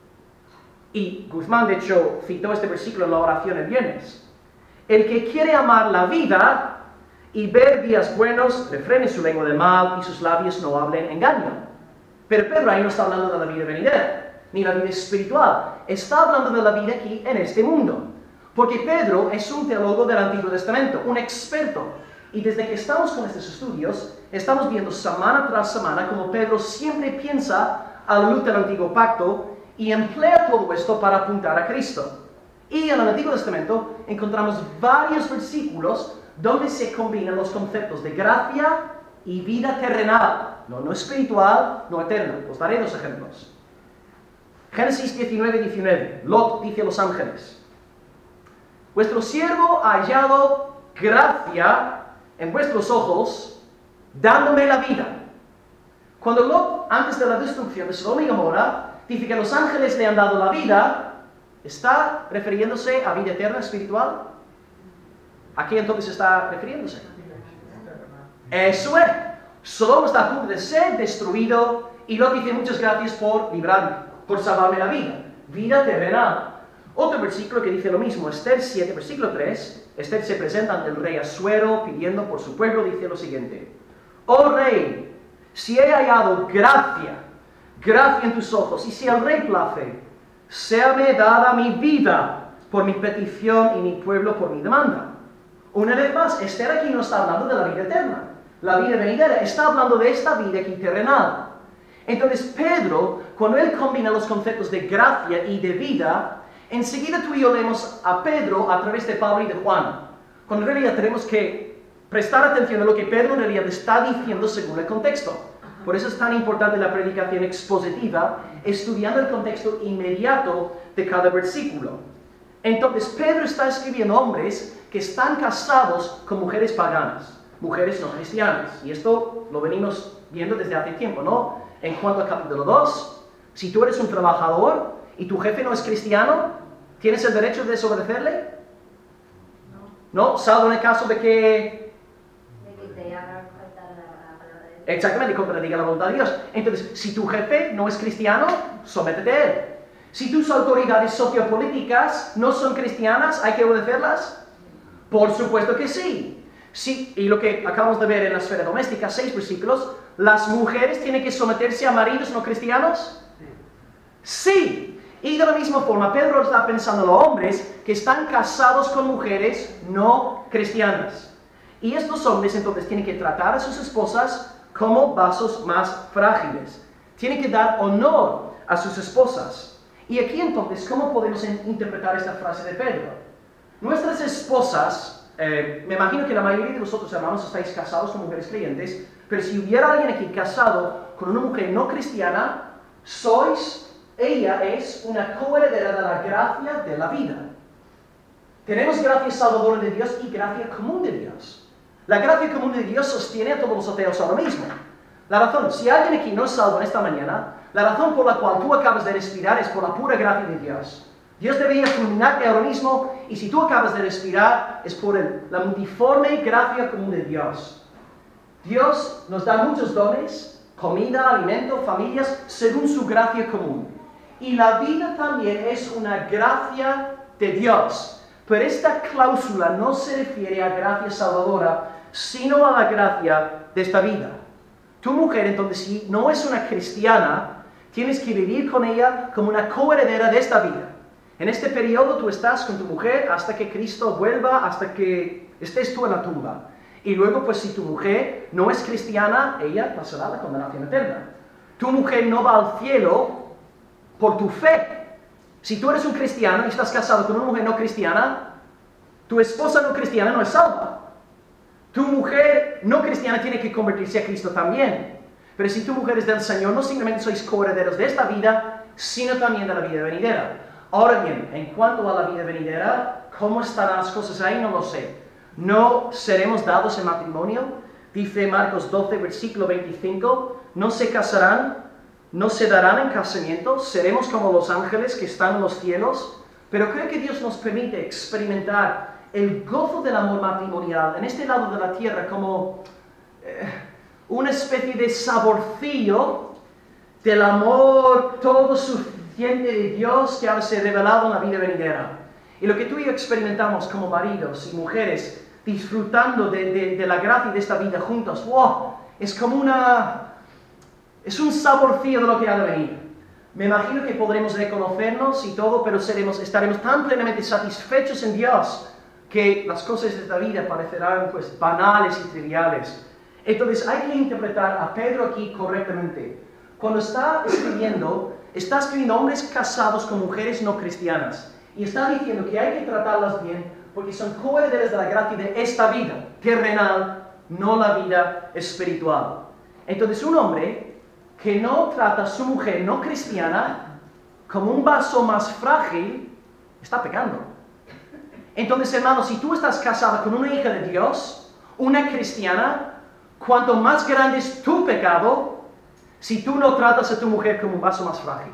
Y Guzmán, de hecho, citó este versículo en la oración el viernes. El que quiere amar la vida y ver días buenos, refrene su lengua del mal y sus labios no hablen engaño. Pero Pedro ahí no está hablando de la vida venidera, ni la vida espiritual. Está hablando de la vida aquí en este mundo. Porque Pedro es un teólogo del Antiguo Testamento, un experto. Y desde que estamos con estos estudios, estamos viendo semana tras semana como Pedro siempre piensa a la luz del Antiguo Pacto y emplea todo esto para apuntar a Cristo. Y en el Antiguo Testamento encontramos varios versículos donde se combinan los conceptos de gracia y vida terrenal, no espiritual, no eterna. Os daré 2 ejemplos. Génesis 19:19. Lot dice a los ángeles, vuestro siervo ha hallado gracia en vuestros ojos, dándome la vida. Cuando Lot, antes de la destrucción de Sodoma y Gomorra, dice que los ángeles le han dado la vida, ¿está refiriéndose a vida eterna espiritual? ¿A qué entonces está refiriéndose? Eso es. Sodoma está a punto de ser destruido y Lot dice muchas gracias por librarme, por salvarme la vida. Vida terrenal. Otro versículo que dice lo mismo, Esther 7, versículo 3. Esther se presenta ante el rey Asuero pidiendo por su pueblo, dice lo siguiente. Oh rey, si he hallado gracia en tus ojos, y si al rey place, séame dada mi vida por mi petición y mi pueblo por mi demanda. Una vez más, Esther aquí no está hablando de la vida eterna. La vida venidera está hablando de esta vida aquí terrenal. Entonces Pedro, cuando él combina los conceptos de gracia y de vida, enseguida tú y yo leemos a Pedro a través de Pablo y de Juan. Cuando en realidad tenemos que prestar atención a lo que Pedro en realidad está diciendo según el contexto. Por eso es tan importante la predicación expositiva, estudiando el contexto inmediato de cada versículo. Entonces Pedro está escribiendo a hombres que están casados con mujeres paganas, mujeres no cristianas. Y esto lo venimos viendo desde hace tiempo, ¿no? En cuanto al capítulo 2, si tú eres un trabajador y tu jefe no es cristiano, ¿tienes el derecho de desobedecerle? No, salvo en el caso de que te haga faltar la palabra de Dios. Exactamente, contradiga la voluntad de Dios. Entonces, si tu jefe no es cristiano, sométete a él. Si tus autoridades sociopolíticas no son cristianas, ¿hay que obedecerlas? Por supuesto que sí. Sí, y lo que acabamos de ver en la esfera doméstica, 6 versículos, ¿las mujeres tienen que someterse a maridos no cristianos? Sí. Y de la misma forma, Pedro está pensando en los hombres que están casados con mujeres no cristianas. Y estos hombres entonces tienen que tratar a sus esposas como vasos más frágiles. Tienen que dar honor a sus esposas. Y aquí entonces, ¿cómo podemos interpretar esta frase de Pedro? Nuestras esposas, me imagino que la mayoría de vosotros hermanos estáis casados con mujeres creyentes, pero si hubiera alguien aquí casado con una mujer no cristiana, ella es una coheredera de la gracia de la vida. Tenemos gracia salvadora de Dios y gracia común de Dios. La gracia común de Dios sostiene a todos los ateos ahora mismo. La razón, si alguien aquí no es salvo en esta mañana, la razón por la cual tú acabas de respirar es por la pura gracia de Dios. Dios debería fulminarte ahora mismo, y si tú acabas de respirar es por la multiforme gracia común de Dios. Dios nos da muchos dones, comida, alimento, familias, según su gracia común. Y la vida también es una gracia de Dios. Pero esta cláusula no se refiere a gracia salvadora, sino a la gracia de esta vida. Tu mujer, entonces, si no es una cristiana, tienes que vivir con ella como una coheredera de esta vida. En este periodo tú estás con tu mujer hasta que Cristo vuelva, hasta que estés tú en la tumba. Y luego, pues si tu mujer no es cristiana, ella pasará la condenación eterna. Tu mujer no va al cielo por tu fe. Si tú eres un cristiano y estás casado con una mujer no cristiana, tu esposa no cristiana no es salva. Tu mujer no cristiana tiene que convertirse a Cristo también. Pero si tu mujer es del Señor, no simplemente sois coherederos de esta vida, sino también de la vida venidera. Ahora bien, en cuanto a la vida venidera, ¿cómo estarán las cosas ahí? No lo sé. No seremos dados en matrimonio. Dice Marcos 12, versículo 25, no se casarán, no se darán en casamiento, seremos como los ángeles que están en los cielos. Pero creo que Dios nos permite experimentar el gozo del amor matrimonial en este lado de la tierra como una especie de saborcillo del amor todo suficiente de Dios que ha de ser revelado en la vida venidera. Y lo que tú y yo experimentamos como maridos y mujeres disfrutando de la gracia de esta vida juntos, wow, es como es un saborcillo de lo que ha de venir. Me imagino que podremos reconocernos y todo, pero estaremos tan plenamente satisfechos en Dios que las cosas de esta vida parecerán pues banales y triviales. Entonces hay que interpretar a Pedro aquí correctamente. Cuando está escribiendo hombres casados con mujeres no cristianas. Y está diciendo que hay que tratarlas bien porque son coherederas de la gracia de esta vida terrenal, no la vida espiritual. Entonces un hombre que no trata a su mujer no cristiana como un vaso más frágil, está pecando. Entonces, hermanos, si tú estás casada con una hija de Dios, una cristiana, cuanto más grande es tu pecado, si tú no tratas a tu mujer como un vaso más frágil.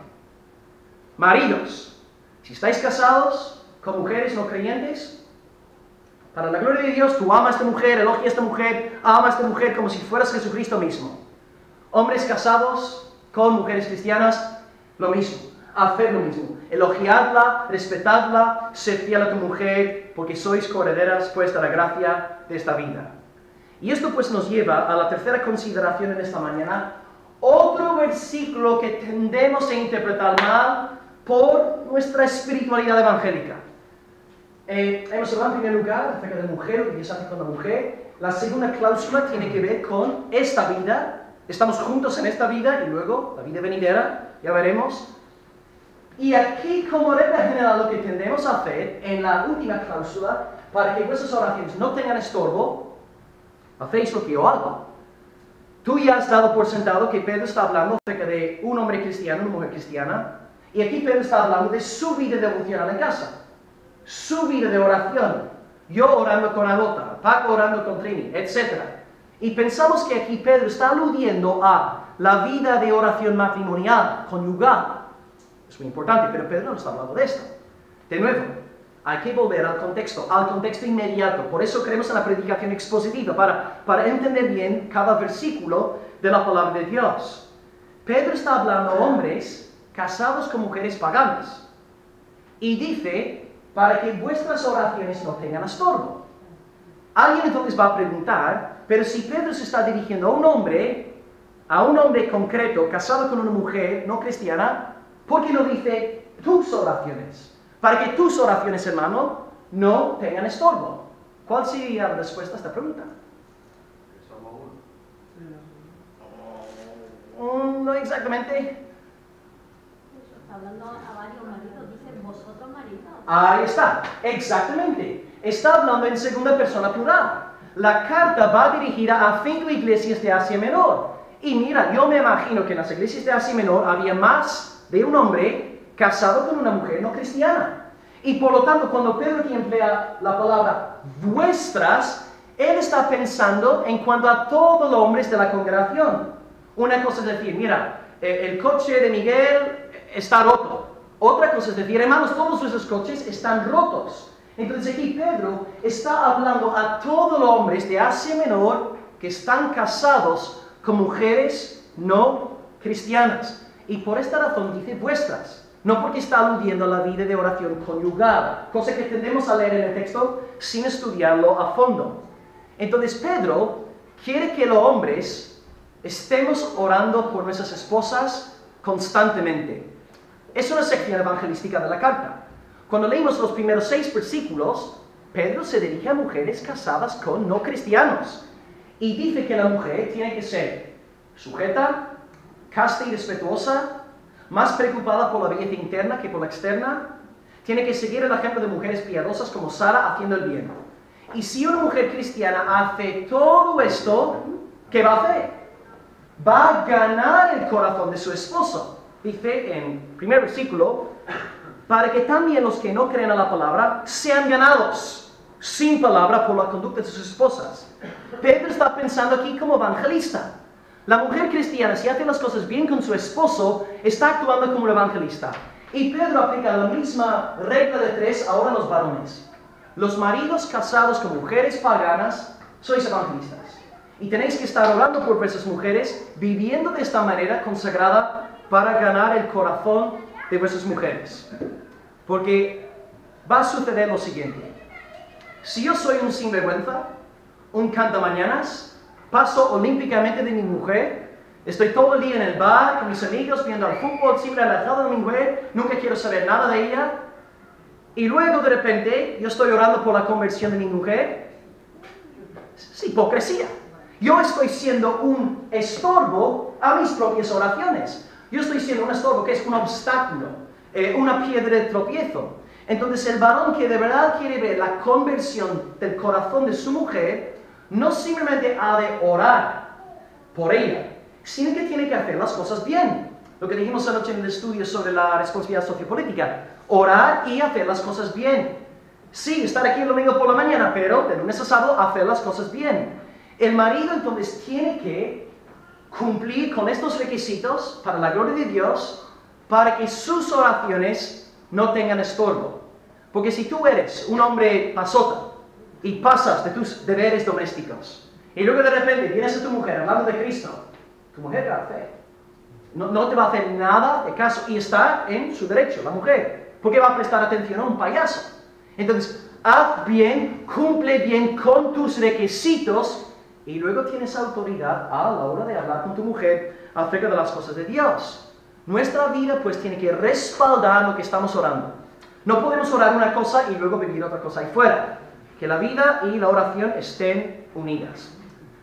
Maridos, si estáis casados con mujeres no creyentes, Para la gloria de Dios, tú amas a esta mujer, elogia a esta mujer, ama a esta mujer como si fueras Jesucristo mismo. Hombres casados con mujeres cristianas, lo mismo. Haced lo mismo. Elogiadla, respetadla, sed fiel a tu mujer, porque sois coherederas pues de la gracia de esta vida. Y esto pues nos lleva a la tercera consideración en esta mañana. Otro versículo que tendemos a interpretar mal por nuestra espiritualidad evangélica. Hemos hablado en primer lugar acerca de la mujer, lo que Dios hace con la mujer. La segunda cláusula tiene que ver con esta vida. Estamos juntos en esta vida y luego la vida venidera, ya veremos. Y aquí, como regla general, lo que tendemos a hacer en la última cláusula, para que vuestras oraciones no tengan estorbo, hacéis lo que yo hago. Tú ya has dado por sentado que Pedro está hablando acerca de un hombre cristiano, una mujer cristiana, y aquí Pedro está hablando de su vida devocional en casa. Su vida de oración, yo orando con Agota, Paco orando con Trini, etc. Y pensamos que aquí Pedro está aludiendo a la vida de oración matrimonial, conyugal. Es muy importante, pero Pedro no está hablando de esto. De nuevo, hay que volver al contexto inmediato. Por eso creemos en la predicación expositiva, para entender bien cada versículo de la palabra de Dios. Pedro está hablando a hombres casados con mujeres paganas. Y dice, para que vuestras oraciones no tengan estorbo. Alguien entonces va a preguntar, pero si Pedro se está dirigiendo a un hombre concreto, casado con una mujer no cristiana, ¿por qué no dice tus oraciones? Para que tus oraciones, hermano, no tengan estorbo. ¿Cuál sería la respuesta a esta pregunta? No exactamente. Hablando a varios maridos, dice vosotros maridos. Ahí está, exactamente. Está hablando en segunda persona plural. La carta va dirigida a 5 iglesias de Asia Menor. Y mira, yo me imagino que en las iglesias de Asia Menor había más de un hombre casado con una mujer no cristiana. Y por lo tanto, cuando Pedro aquí emplea la palabra vuestras, él está pensando en cuanto a todos los hombres de la congregación. Una cosa es decir, mira, el coche de Miguel está roto. Otra cosa es decir, hermanos, todos nuestros coches están rotos. Entonces aquí Pedro está hablando a todos los hombres de Asia Menor que están casados con mujeres no cristianas. Y por esta razón dice vuestras. No porque está aludiendo a la vida de oración conyugal, cosa que tendemos a leer en el texto sin estudiarlo a fondo. Entonces Pedro quiere que los hombres estemos orando por nuestras esposas constantemente. Es una sección evangelística de la carta. Cuando leímos los primeros 6 versículos, Pedro se dirige a mujeres casadas con no cristianos. Y dice que la mujer tiene que ser sujeta, casta y respetuosa, más preocupada por la belleza interna que por la externa. Tiene que seguir el ejemplo de mujeres piadosas como Sara haciendo el bien. Y si una mujer cristiana hace todo esto, ¿qué va a hacer? Va a ganar el corazón de su esposo. Dice en el primer versículo, para que también los que no creen a la palabra sean ganados sin palabra por la conducta de sus esposas. Pedro está pensando aquí como evangelista. La mujer cristiana, si hace las cosas bien con su esposo, está actuando como un evangelista. Y Pedro aplica la misma regla de 3 ahora a los varones. Los maridos casados con mujeres paganas, sois evangelistas. Y tenéis que estar orando por vuestras mujeres, viviendo de esta manera consagrada para ganar el corazón de vuestras mujeres. Porque va a suceder lo siguiente. Si yo soy un sinvergüenza, un cantamañanas, paso olímpicamente de mi mujer, estoy todo el día en el bar con mis amigos viendo al fútbol, siempre alejado de mi mujer, nunca quiero saber nada de ella, y luego de repente yo estoy orando por la conversión de mi mujer, es hipocresía. Yo estoy siendo un estorbo a mis propias oraciones. Yo estoy siendo un estorbo que es un obstáculo, una piedra de tropiezo. Entonces el varón que de verdad quiere ver la conversión del corazón de su mujer, no simplemente ha de orar por ella, sino que tiene que hacer las cosas bien. Lo que dijimos anoche en el estudio sobre la responsabilidad sociopolítica. Orar y hacer las cosas bien. Sí, estar aquí el domingo por la mañana, pero de lunes a sábado hacer las cosas bien. El marido entonces tiene que cumplir con estos requisitos para la gloria de Dios, para que sus oraciones no tengan estorbo. Porque si tú eres un hombre pasota, y pasas de tus deberes domésticos. Y luego de repente vienes a tu mujer hablando de Cristo. Tu mujer te da fe. No te va a hacer nada de caso y está en su derecho, la mujer. ¿Por qué va a prestar atención a un payaso? Entonces, haz bien, cumple bien con tus requisitos y luego tienes autoridad a la hora de hablar con tu mujer acerca de las cosas de Dios. Nuestra vida pues tiene que respaldar lo que estamos orando. No podemos orar una cosa y luego vivir otra cosa ahí fuera. Que la vida y la oración estén unidas.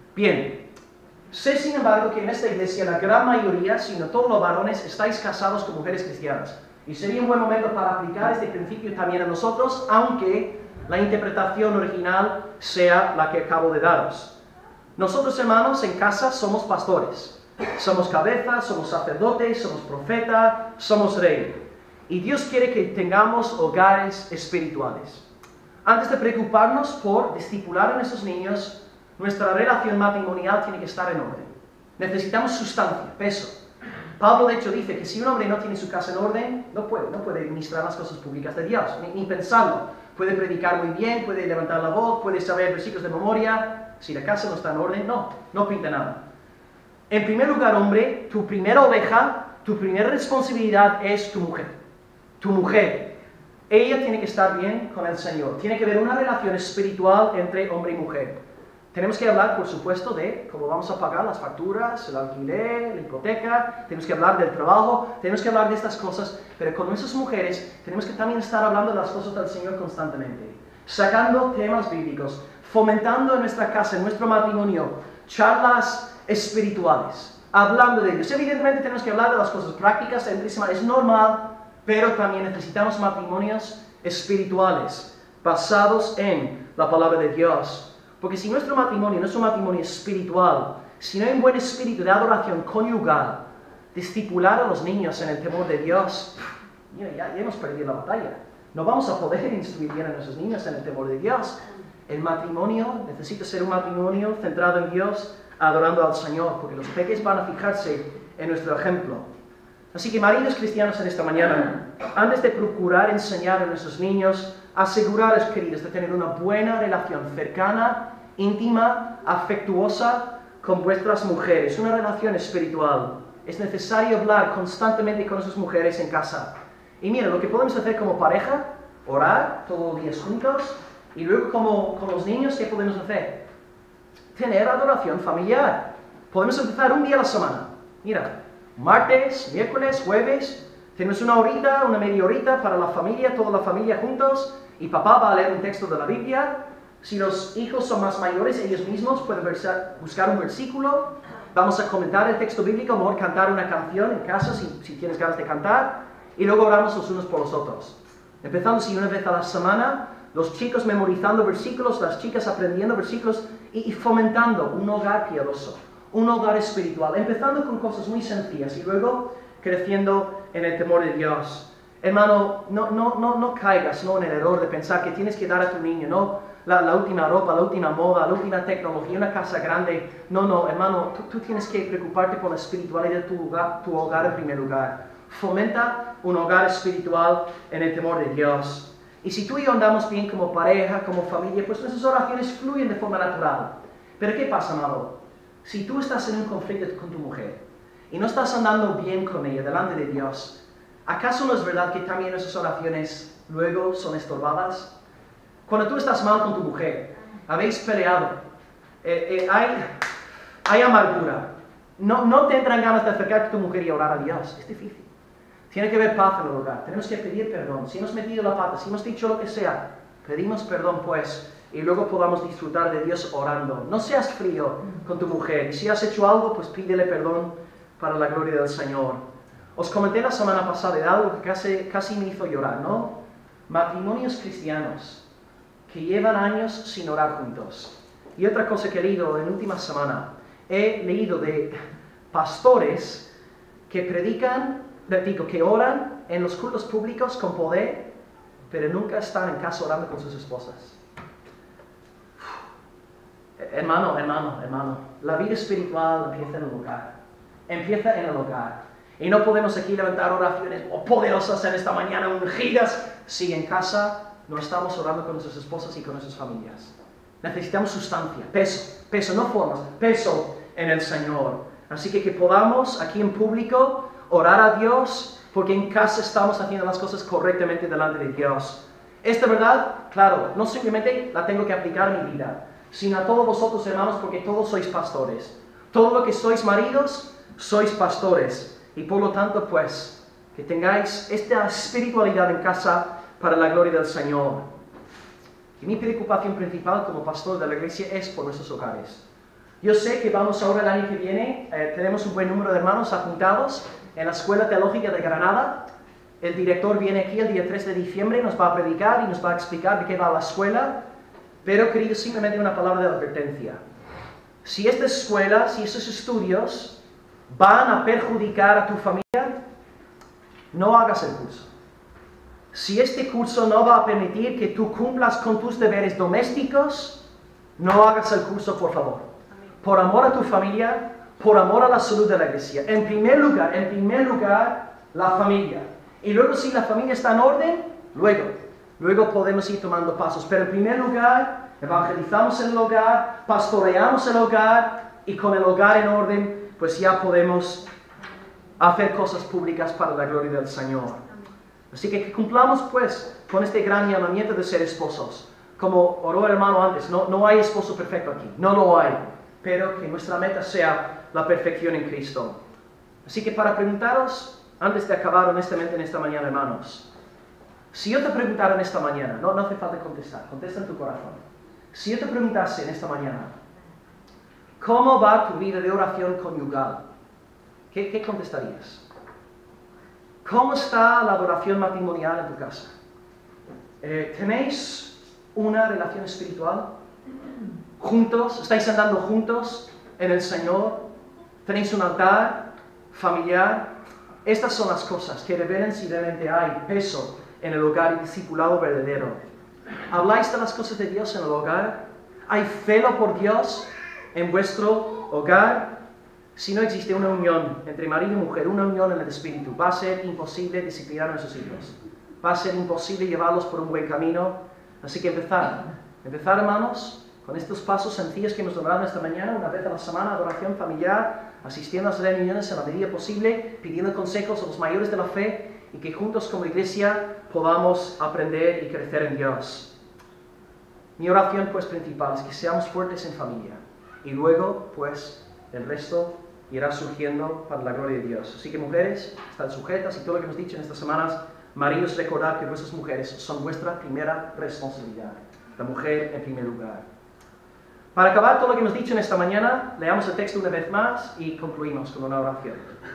Bien, sé sin embargo que en esta iglesia la gran mayoría, si no todos los varones, estáis casados con mujeres cristianas. Y sería un buen momento para aplicar este principio también a nosotros, aunque la interpretación original sea la que acabo de daros. Nosotros, hermanos, en casa somos pastores. Somos cabezas, somos sacerdotes, somos profetas, somos rey. Y Dios quiere que tengamos hogares espirituales. Antes de preocuparnos por discipular a nuestros niños, nuestra relación matrimonial tiene que estar en orden. Necesitamos sustancia, peso. Pablo de hecho dice que si un hombre no tiene su casa en orden, no puede ministrar las cosas públicas de Dios, ni pensarlo. Puede predicar muy bien, puede levantar la voz, puede saber versículos de memoria. Si la casa no está en orden, no pinta nada. En primer lugar, hombre, tu primera oveja, tu primera responsabilidad es tu mujer. Tu mujer. Ella tiene que estar bien con el Señor. Tiene que haber una relación espiritual entre hombre y mujer. Tenemos que hablar, por supuesto, de cómo vamos a pagar las facturas, el alquiler, la hipoteca. Tenemos que hablar del trabajo. Tenemos que hablar de estas cosas. Pero con nuestras mujeres tenemos que también estar hablando de las cosas del Señor constantemente. Sacando temas bíblicos. Fomentando en nuestra casa, en nuestro matrimonio, charlas espirituales. Hablando de ellos. Evidentemente tenemos que hablar de las cosas prácticas. Es normal. Pero también necesitamos matrimonios espirituales, basados en la palabra de Dios. Porque si nuestro matrimonio no es un matrimonio espiritual, si no hay un buen espíritu de adoración conyugal, discipular a los niños en el temor de Dios, ya hemos perdido la batalla. No vamos a poder instruir bien a nuestros niños en el temor de Dios. El matrimonio necesita ser un matrimonio centrado en Dios, adorando al Señor, porque los peques van a fijarse en nuestro ejemplo. Así que maridos cristianos en esta mañana, antes de procurar enseñar a nuestros niños, aseguraros, queridos, de tener una buena relación cercana, íntima, afectuosa con vuestras mujeres, una relación espiritual. Es necesario hablar constantemente con sus mujeres en casa. Y mira, lo que podemos hacer como pareja, orar todos los días juntos, y luego con los niños, ¿qué podemos hacer? Tener adoración familiar. Podemos empezar un día a la semana. Mira, martes, miércoles, jueves, tenemos una horita, una media horita para la familia, toda la familia juntos, y papá va a leer un texto de la Biblia. Si los hijos son más mayores, ellos mismos pueden buscar un versículo. Vamos a comentar el texto bíblico, a lo mejor cantar una canción en casa, si tienes ganas de cantar, y luego oramos los unos por los otros. Empezando si una vez a la semana, los chicos memorizando versículos, las chicas aprendiendo versículos, y fomentando un hogar piadoso. Un hogar espiritual, empezando con cosas muy sencillas y luego creciendo en el temor de Dios. Hermano, no caigas en el error de pensar que tienes que dar a tu niño la última ropa, la última moda, la última tecnología, una casa grande. No, hermano, tú tienes que preocuparte por la espiritualidad de tu hogar en primer lugar. Fomenta un hogar espiritual en el temor de Dios. Y si tú y yo andamos bien como pareja, como familia, pues nuestras oraciones fluyen de forma natural. Pero ¿qué pasa, amado? Si tú estás en un conflicto con tu mujer y no estás andando bien con ella delante de Dios, ¿acaso no es verdad que también esas oraciones luego son estorbadas? Cuando tú estás mal con tu mujer, habéis peleado, hay amargura, no te entran ganas de acercarte a tu mujer y orar a Dios, es difícil. Tiene que haber paz en el hogar, tenemos que pedir perdón. Si hemos metido la pata, si hemos dicho lo que sea, pedimos perdón pues, y luego podamos disfrutar de Dios orando. No seas frío con tu mujer. Y si has hecho algo, pues pídele perdón para la gloria del Señor. Os comenté la semana pasada de algo que casi me hizo llorar, ¿no? Matrimonios cristianos que llevan años sin orar juntos. Y otra cosa que he leído en la última semana, he leído de pastores que que oran en los cultos públicos con poder, pero nunca están en casa orando con sus esposas. Hermano, la vida espiritual empieza en el hogar. Empieza en el hogar. Y no podemos aquí levantar oraciones poderosas en esta mañana, ungidas, si en casa no estamos orando con nuestras esposas y con nuestras familias. Necesitamos sustancia, peso, no formas, peso en el Señor. Así que podamos aquí en público orar a Dios, porque en casa estamos haciendo las cosas correctamente delante de Dios. Esta verdad, claro, no simplemente la tengo que aplicar a mi vida, sino a todos vosotros, hermanos, porque todos sois pastores. Todo lo que sois maridos, sois pastores. Y por lo tanto, pues, que tengáis esta espiritualidad en casa para la gloria del Señor. Y mi preocupación principal como pastor de la iglesia es por nuestros hogares. Yo sé que vamos ahora el año que viene, tenemos un buen número de hermanos apuntados en la Escuela Teológica de Granada. El director viene aquí el día 3 de diciembre, nos va a predicar y nos va a explicar de qué va la escuela. Pero, queridos, simplemente una palabra de advertencia. Si esta escuela, si esos estudios van a perjudicar a tu familia, no hagas el curso. Si este curso no va a permitir que tú cumplas con tus deberes domésticos, no hagas el curso, por favor. Por amor a tu familia, por amor a la salud de la iglesia. En primer lugar, la familia. Y luego, si la familia está en orden, luego podemos ir tomando pasos. Pero en primer lugar, evangelizamos el hogar, pastoreamos el hogar, y con el hogar en orden, pues ya podemos hacer cosas públicas para la gloria del Señor. Así que cumplamos pues con este gran llamamiento de ser esposos. Como oró el hermano antes, no hay esposo perfecto aquí, no lo hay. Pero que nuestra meta sea la perfección en Cristo. Así que para preguntaros, antes de acabar honestamente en esta mañana, hermanos, si yo te preguntara en esta mañana, no hace falta contestar, contesta en tu corazón. Si yo te preguntase en esta mañana, ¿cómo va tu vida de oración conyugal? ¿Qué contestarías? ¿Cómo está la adoración matrimonial en tu casa? ¿Tenéis una relación espiritual? ¿Juntos? ¿Estáis andando juntos en el Señor? ¿Tenéis un altar familiar? Estas son las cosas que revelan si realmente hay peso en el hogar y discipulado verdadero. ¿Habláis de las cosas de Dios en el hogar? ¿Hay celo por Dios en vuestro hogar? Si no existe una unión entre marido y mujer, una unión en el espíritu, va a ser imposible disciplinar a nuestros hijos. Va a ser imposible llevarlos por un buen camino. Así que empezar, hermanos, con estos pasos sencillos que hemos logrado esta mañana, una vez a la semana, adoración familiar, asistiendo a las reuniones en la medida posible, pidiendo consejos a los mayores de la fe, y que juntos como iglesia podamos aprender y crecer en Dios. Mi oración pues principal es que seamos fuertes en familia, y luego pues el resto irá surgiendo para la gloria de Dios. Así que mujeres, están sujetas, y todo lo que hemos dicho en estas semanas, maridos, recordad que vuestras mujeres son vuestra primera responsabilidad. La mujer en primer lugar. Para acabar todo lo que hemos dicho en esta mañana, leamos el texto una vez más y concluimos con una oración.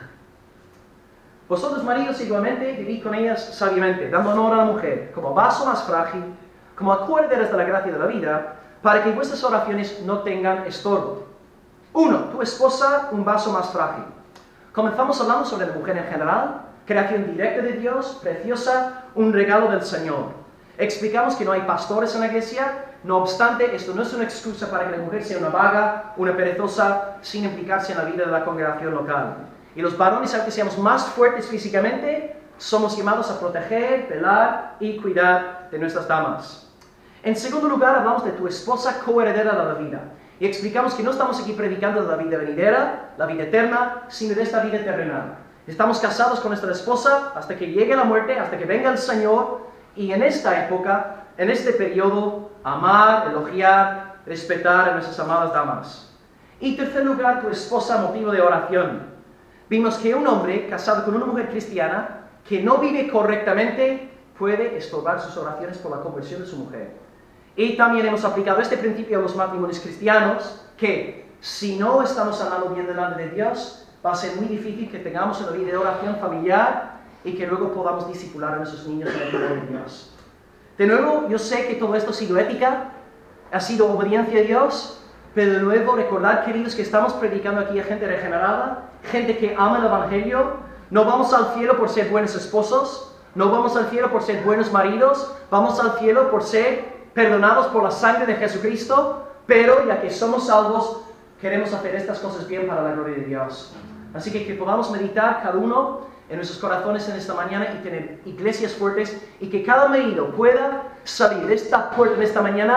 Vosotros, maridos, igualmente, vivid con ellas sabiamente, dando honor a la mujer, como vaso más frágil, como acuerderas de la gracia de la vida, para que vuestras oraciones no tengan estorbo. 1. Tu esposa, un vaso más frágil. Comenzamos hablando sobre la mujer en general, creación directa de Dios, preciosa, un regalo del Señor. Explicamos que no hay pastores en la iglesia, no obstante, esto no es una excusa para que la mujer sea una vaga, una perezosa, sin implicarse en la vida de la congregación local. Y los varones, aunque seamos más fuertes físicamente, somos llamados a proteger, velar y cuidar de nuestras damas. En segundo lugar, hablamos de tu esposa coheredera de la vida. Y explicamos que no estamos aquí predicando de la vida venidera, la vida eterna, sino de esta vida terrenal. Estamos casados con nuestra esposa hasta que llegue la muerte, hasta que venga el Señor, y en esta época, en este periodo, amar, elogiar, respetar a nuestras amadas damas. Y tercer lugar, tu esposa, motivo de oración. Vimos que un hombre casado con una mujer cristiana que no vive correctamente puede estorbar sus oraciones por la conversión de su mujer. Y también hemos aplicado este principio a los matrimonios cristianos, que si no estamos andando bien delante de Dios, va a ser muy difícil que tengamos una vida de oración familiar y que luego podamos discipular a nuestros niños en el nombre de Dios. De nuevo, yo sé que todo esto ha sido ética, ha sido obediencia a Dios, pero de nuevo recordad, queridos, que estamos predicando aquí a gente regenerada, gente que ama el Evangelio. No vamos al cielo por ser buenos esposos, no vamos al cielo por ser buenos maridos, vamos al cielo por ser perdonados por la sangre de Jesucristo, pero ya que somos salvos, queremos hacer estas cosas bien para la gloria de Dios. Así que podamos meditar cada uno en nuestros corazones en esta mañana y tener iglesias fuertes, y que cada marido pueda salir de esta puerta de esta mañana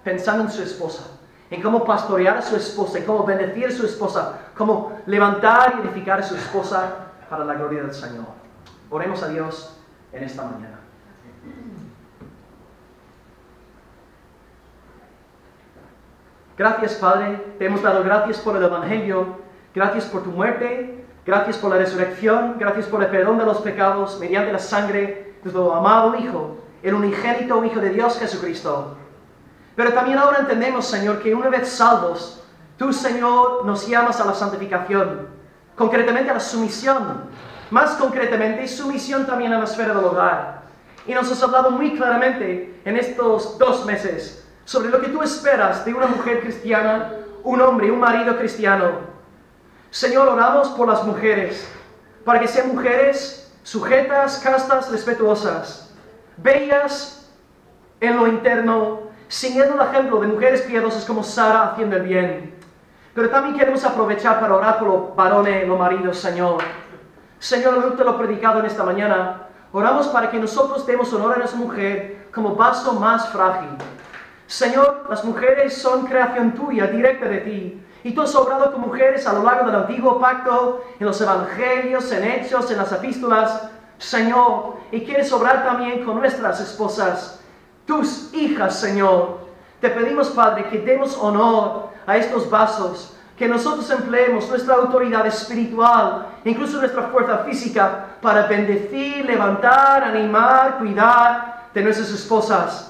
pensando en su esposa, en cómo pastorear a su esposa, en cómo bendecir a su esposa, cómo levantar y edificar a su esposa para la gloria del Señor. Oremos a Dios en esta mañana. Gracias, Padre, te hemos dado gracias por el Evangelio, gracias por tu muerte, gracias por la resurrección, gracias por el perdón de los pecados mediante la sangre de tu amado Hijo, el unigénito Hijo de Dios Jesucristo. Pero también ahora entendemos, Señor, que una vez salvos, tú, Señor, nos llamas a la santificación, concretamente a la sumisión, más concretamente sumisión también a la esfera del hogar. Y nos has hablado muy claramente en estos 2 meses sobre lo que tú esperas de una mujer cristiana, un hombre, un marido cristiano. Señor, oramos por las mujeres, para que sean mujeres sujetas, castas, respetuosas, bellas en lo interno, siguiendo el ejemplo de mujeres piadosas como Sara haciendo el bien. Pero también queremos aprovechar para orar por los varones, los maridos, Señor. Señor, al te lo predicado en esta mañana, oramos para que nosotros demos honor a nuestra mujer como vaso más frágil. Señor, las mujeres son creación tuya, directa de ti. Y tú has obrado con mujeres a lo largo del antiguo pacto, en los evangelios, en hechos, en las epístolas, Señor. Y quieres obrar también con nuestras esposas, tus hijas, Señor. Te pedimos, Padre, que demos honor a estos vasos, que nosotros empleemos nuestra autoridad espiritual, incluso nuestra fuerza física, para bendecir, levantar, animar, cuidar de nuestras esposas.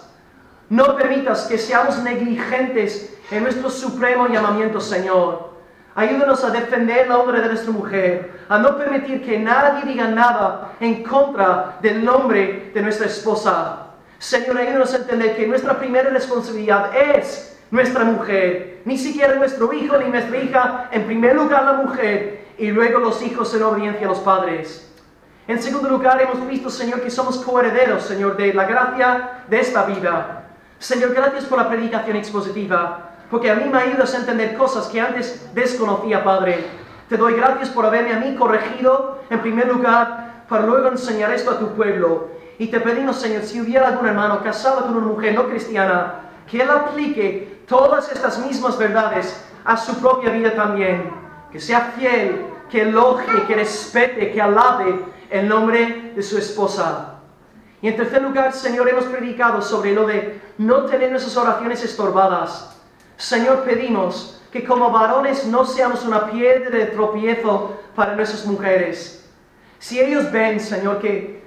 No permitas que seamos negligentes en nuestro supremo llamamiento, Señor. Ayúdanos a defender la honra de nuestra mujer, a no permitir que nadie diga nada en contra del nombre de nuestra esposa. Señor, ayúdanos a entender que nuestra primera responsabilidad es nuestra mujer, ni siquiera nuestro hijo ni nuestra hija, en primer lugar la mujer y luego los hijos en obediencia a los padres. En segundo lugar, hemos visto, Señor, que somos coherederos, Señor, de la gracia de esta vida. Señor, gracias por la predicación expositiva, porque a mí me ayudas a entender cosas que antes desconocía, Padre. Te doy gracias por haberme a mí corregido, en primer lugar, para luego enseñar esto a tu pueblo. Y te pedimos, Señor, si hubiera algún hermano casado con una mujer no cristiana, que él aplique todas estas mismas verdades a su propia vida también. Que sea fiel, que elogie, que respete, que alabe el nombre de su esposa. Y en tercer lugar, Señor, hemos predicado sobre lo de no tener nuestras oraciones estorbadas. Señor, pedimos que como varones no seamos una piedra de tropiezo para nuestras mujeres. Si ellos ven, Señor, que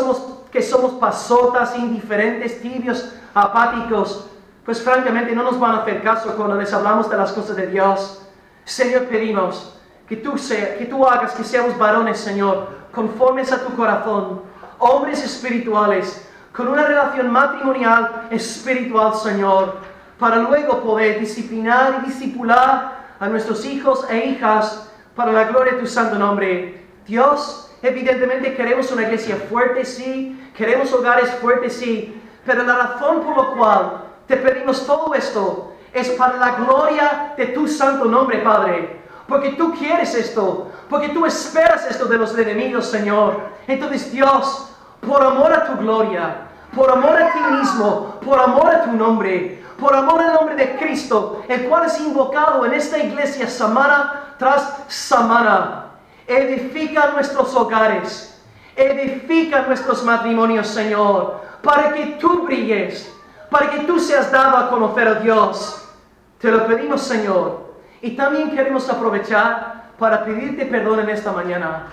somos pasotas, indiferentes, tibios, apáticos, pues francamente no nos van a hacer caso cuando les hablamos de las cosas de Dios. Señor, pedimos que tú hagas que seamos varones, Señor, conformes a tu corazón, hombres espirituales, con una relación matrimonial espiritual, Señor, para luego poder disciplinar y discipular a nuestros hijos e hijas para la gloria de tu santo nombre. Dios, evidentemente queremos una iglesia fuerte, sí, queremos hogares fuertes, sí, pero la razón por la cual te pedimos todo esto es para la gloria de tu santo nombre, Padre, porque tú quieres esto, porque tú esperas esto de los enemigos, Señor. Entonces, Dios, por amor a tu gloria, por amor a ti mismo, por amor a tu nombre, por amor al nombre de Cristo, el cual es invocado en esta iglesia semana tras semana, edifica nuestros hogares, edifica nuestros matrimonios, Señor, para que tú brilles, para que tú seas dado a conocer a Dios. Te lo pedimos, Señor, y también queremos aprovechar para pedirte perdón en esta mañana.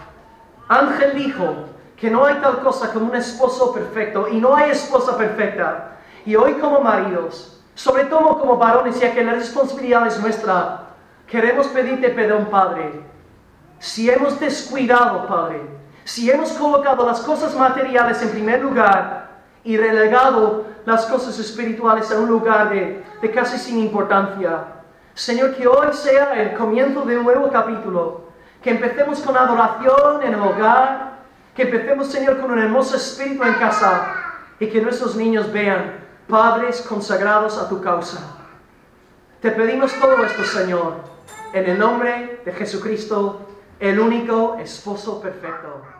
Ángel dijo que no hay tal cosa como un esposo perfecto, y no hay esposa perfecta. Y hoy como maridos, sobre todo como varones, ya que la responsabilidad es nuestra, queremos pedirte perdón, Padre. Si hemos descuidado, Padre, si hemos colocado las cosas materiales en primer lugar y relegado las cosas espirituales a un lugar de casi sin importancia, Señor, que hoy sea el comienzo de un nuevo capítulo, que empecemos con adoración en el hogar, que empecemos, Señor, con un hermoso espíritu en casa, y que nuestros niños vean padres consagrados a tu causa. Te pedimos todo esto, Señor, en el nombre de Jesucristo, el único esposo perfecto.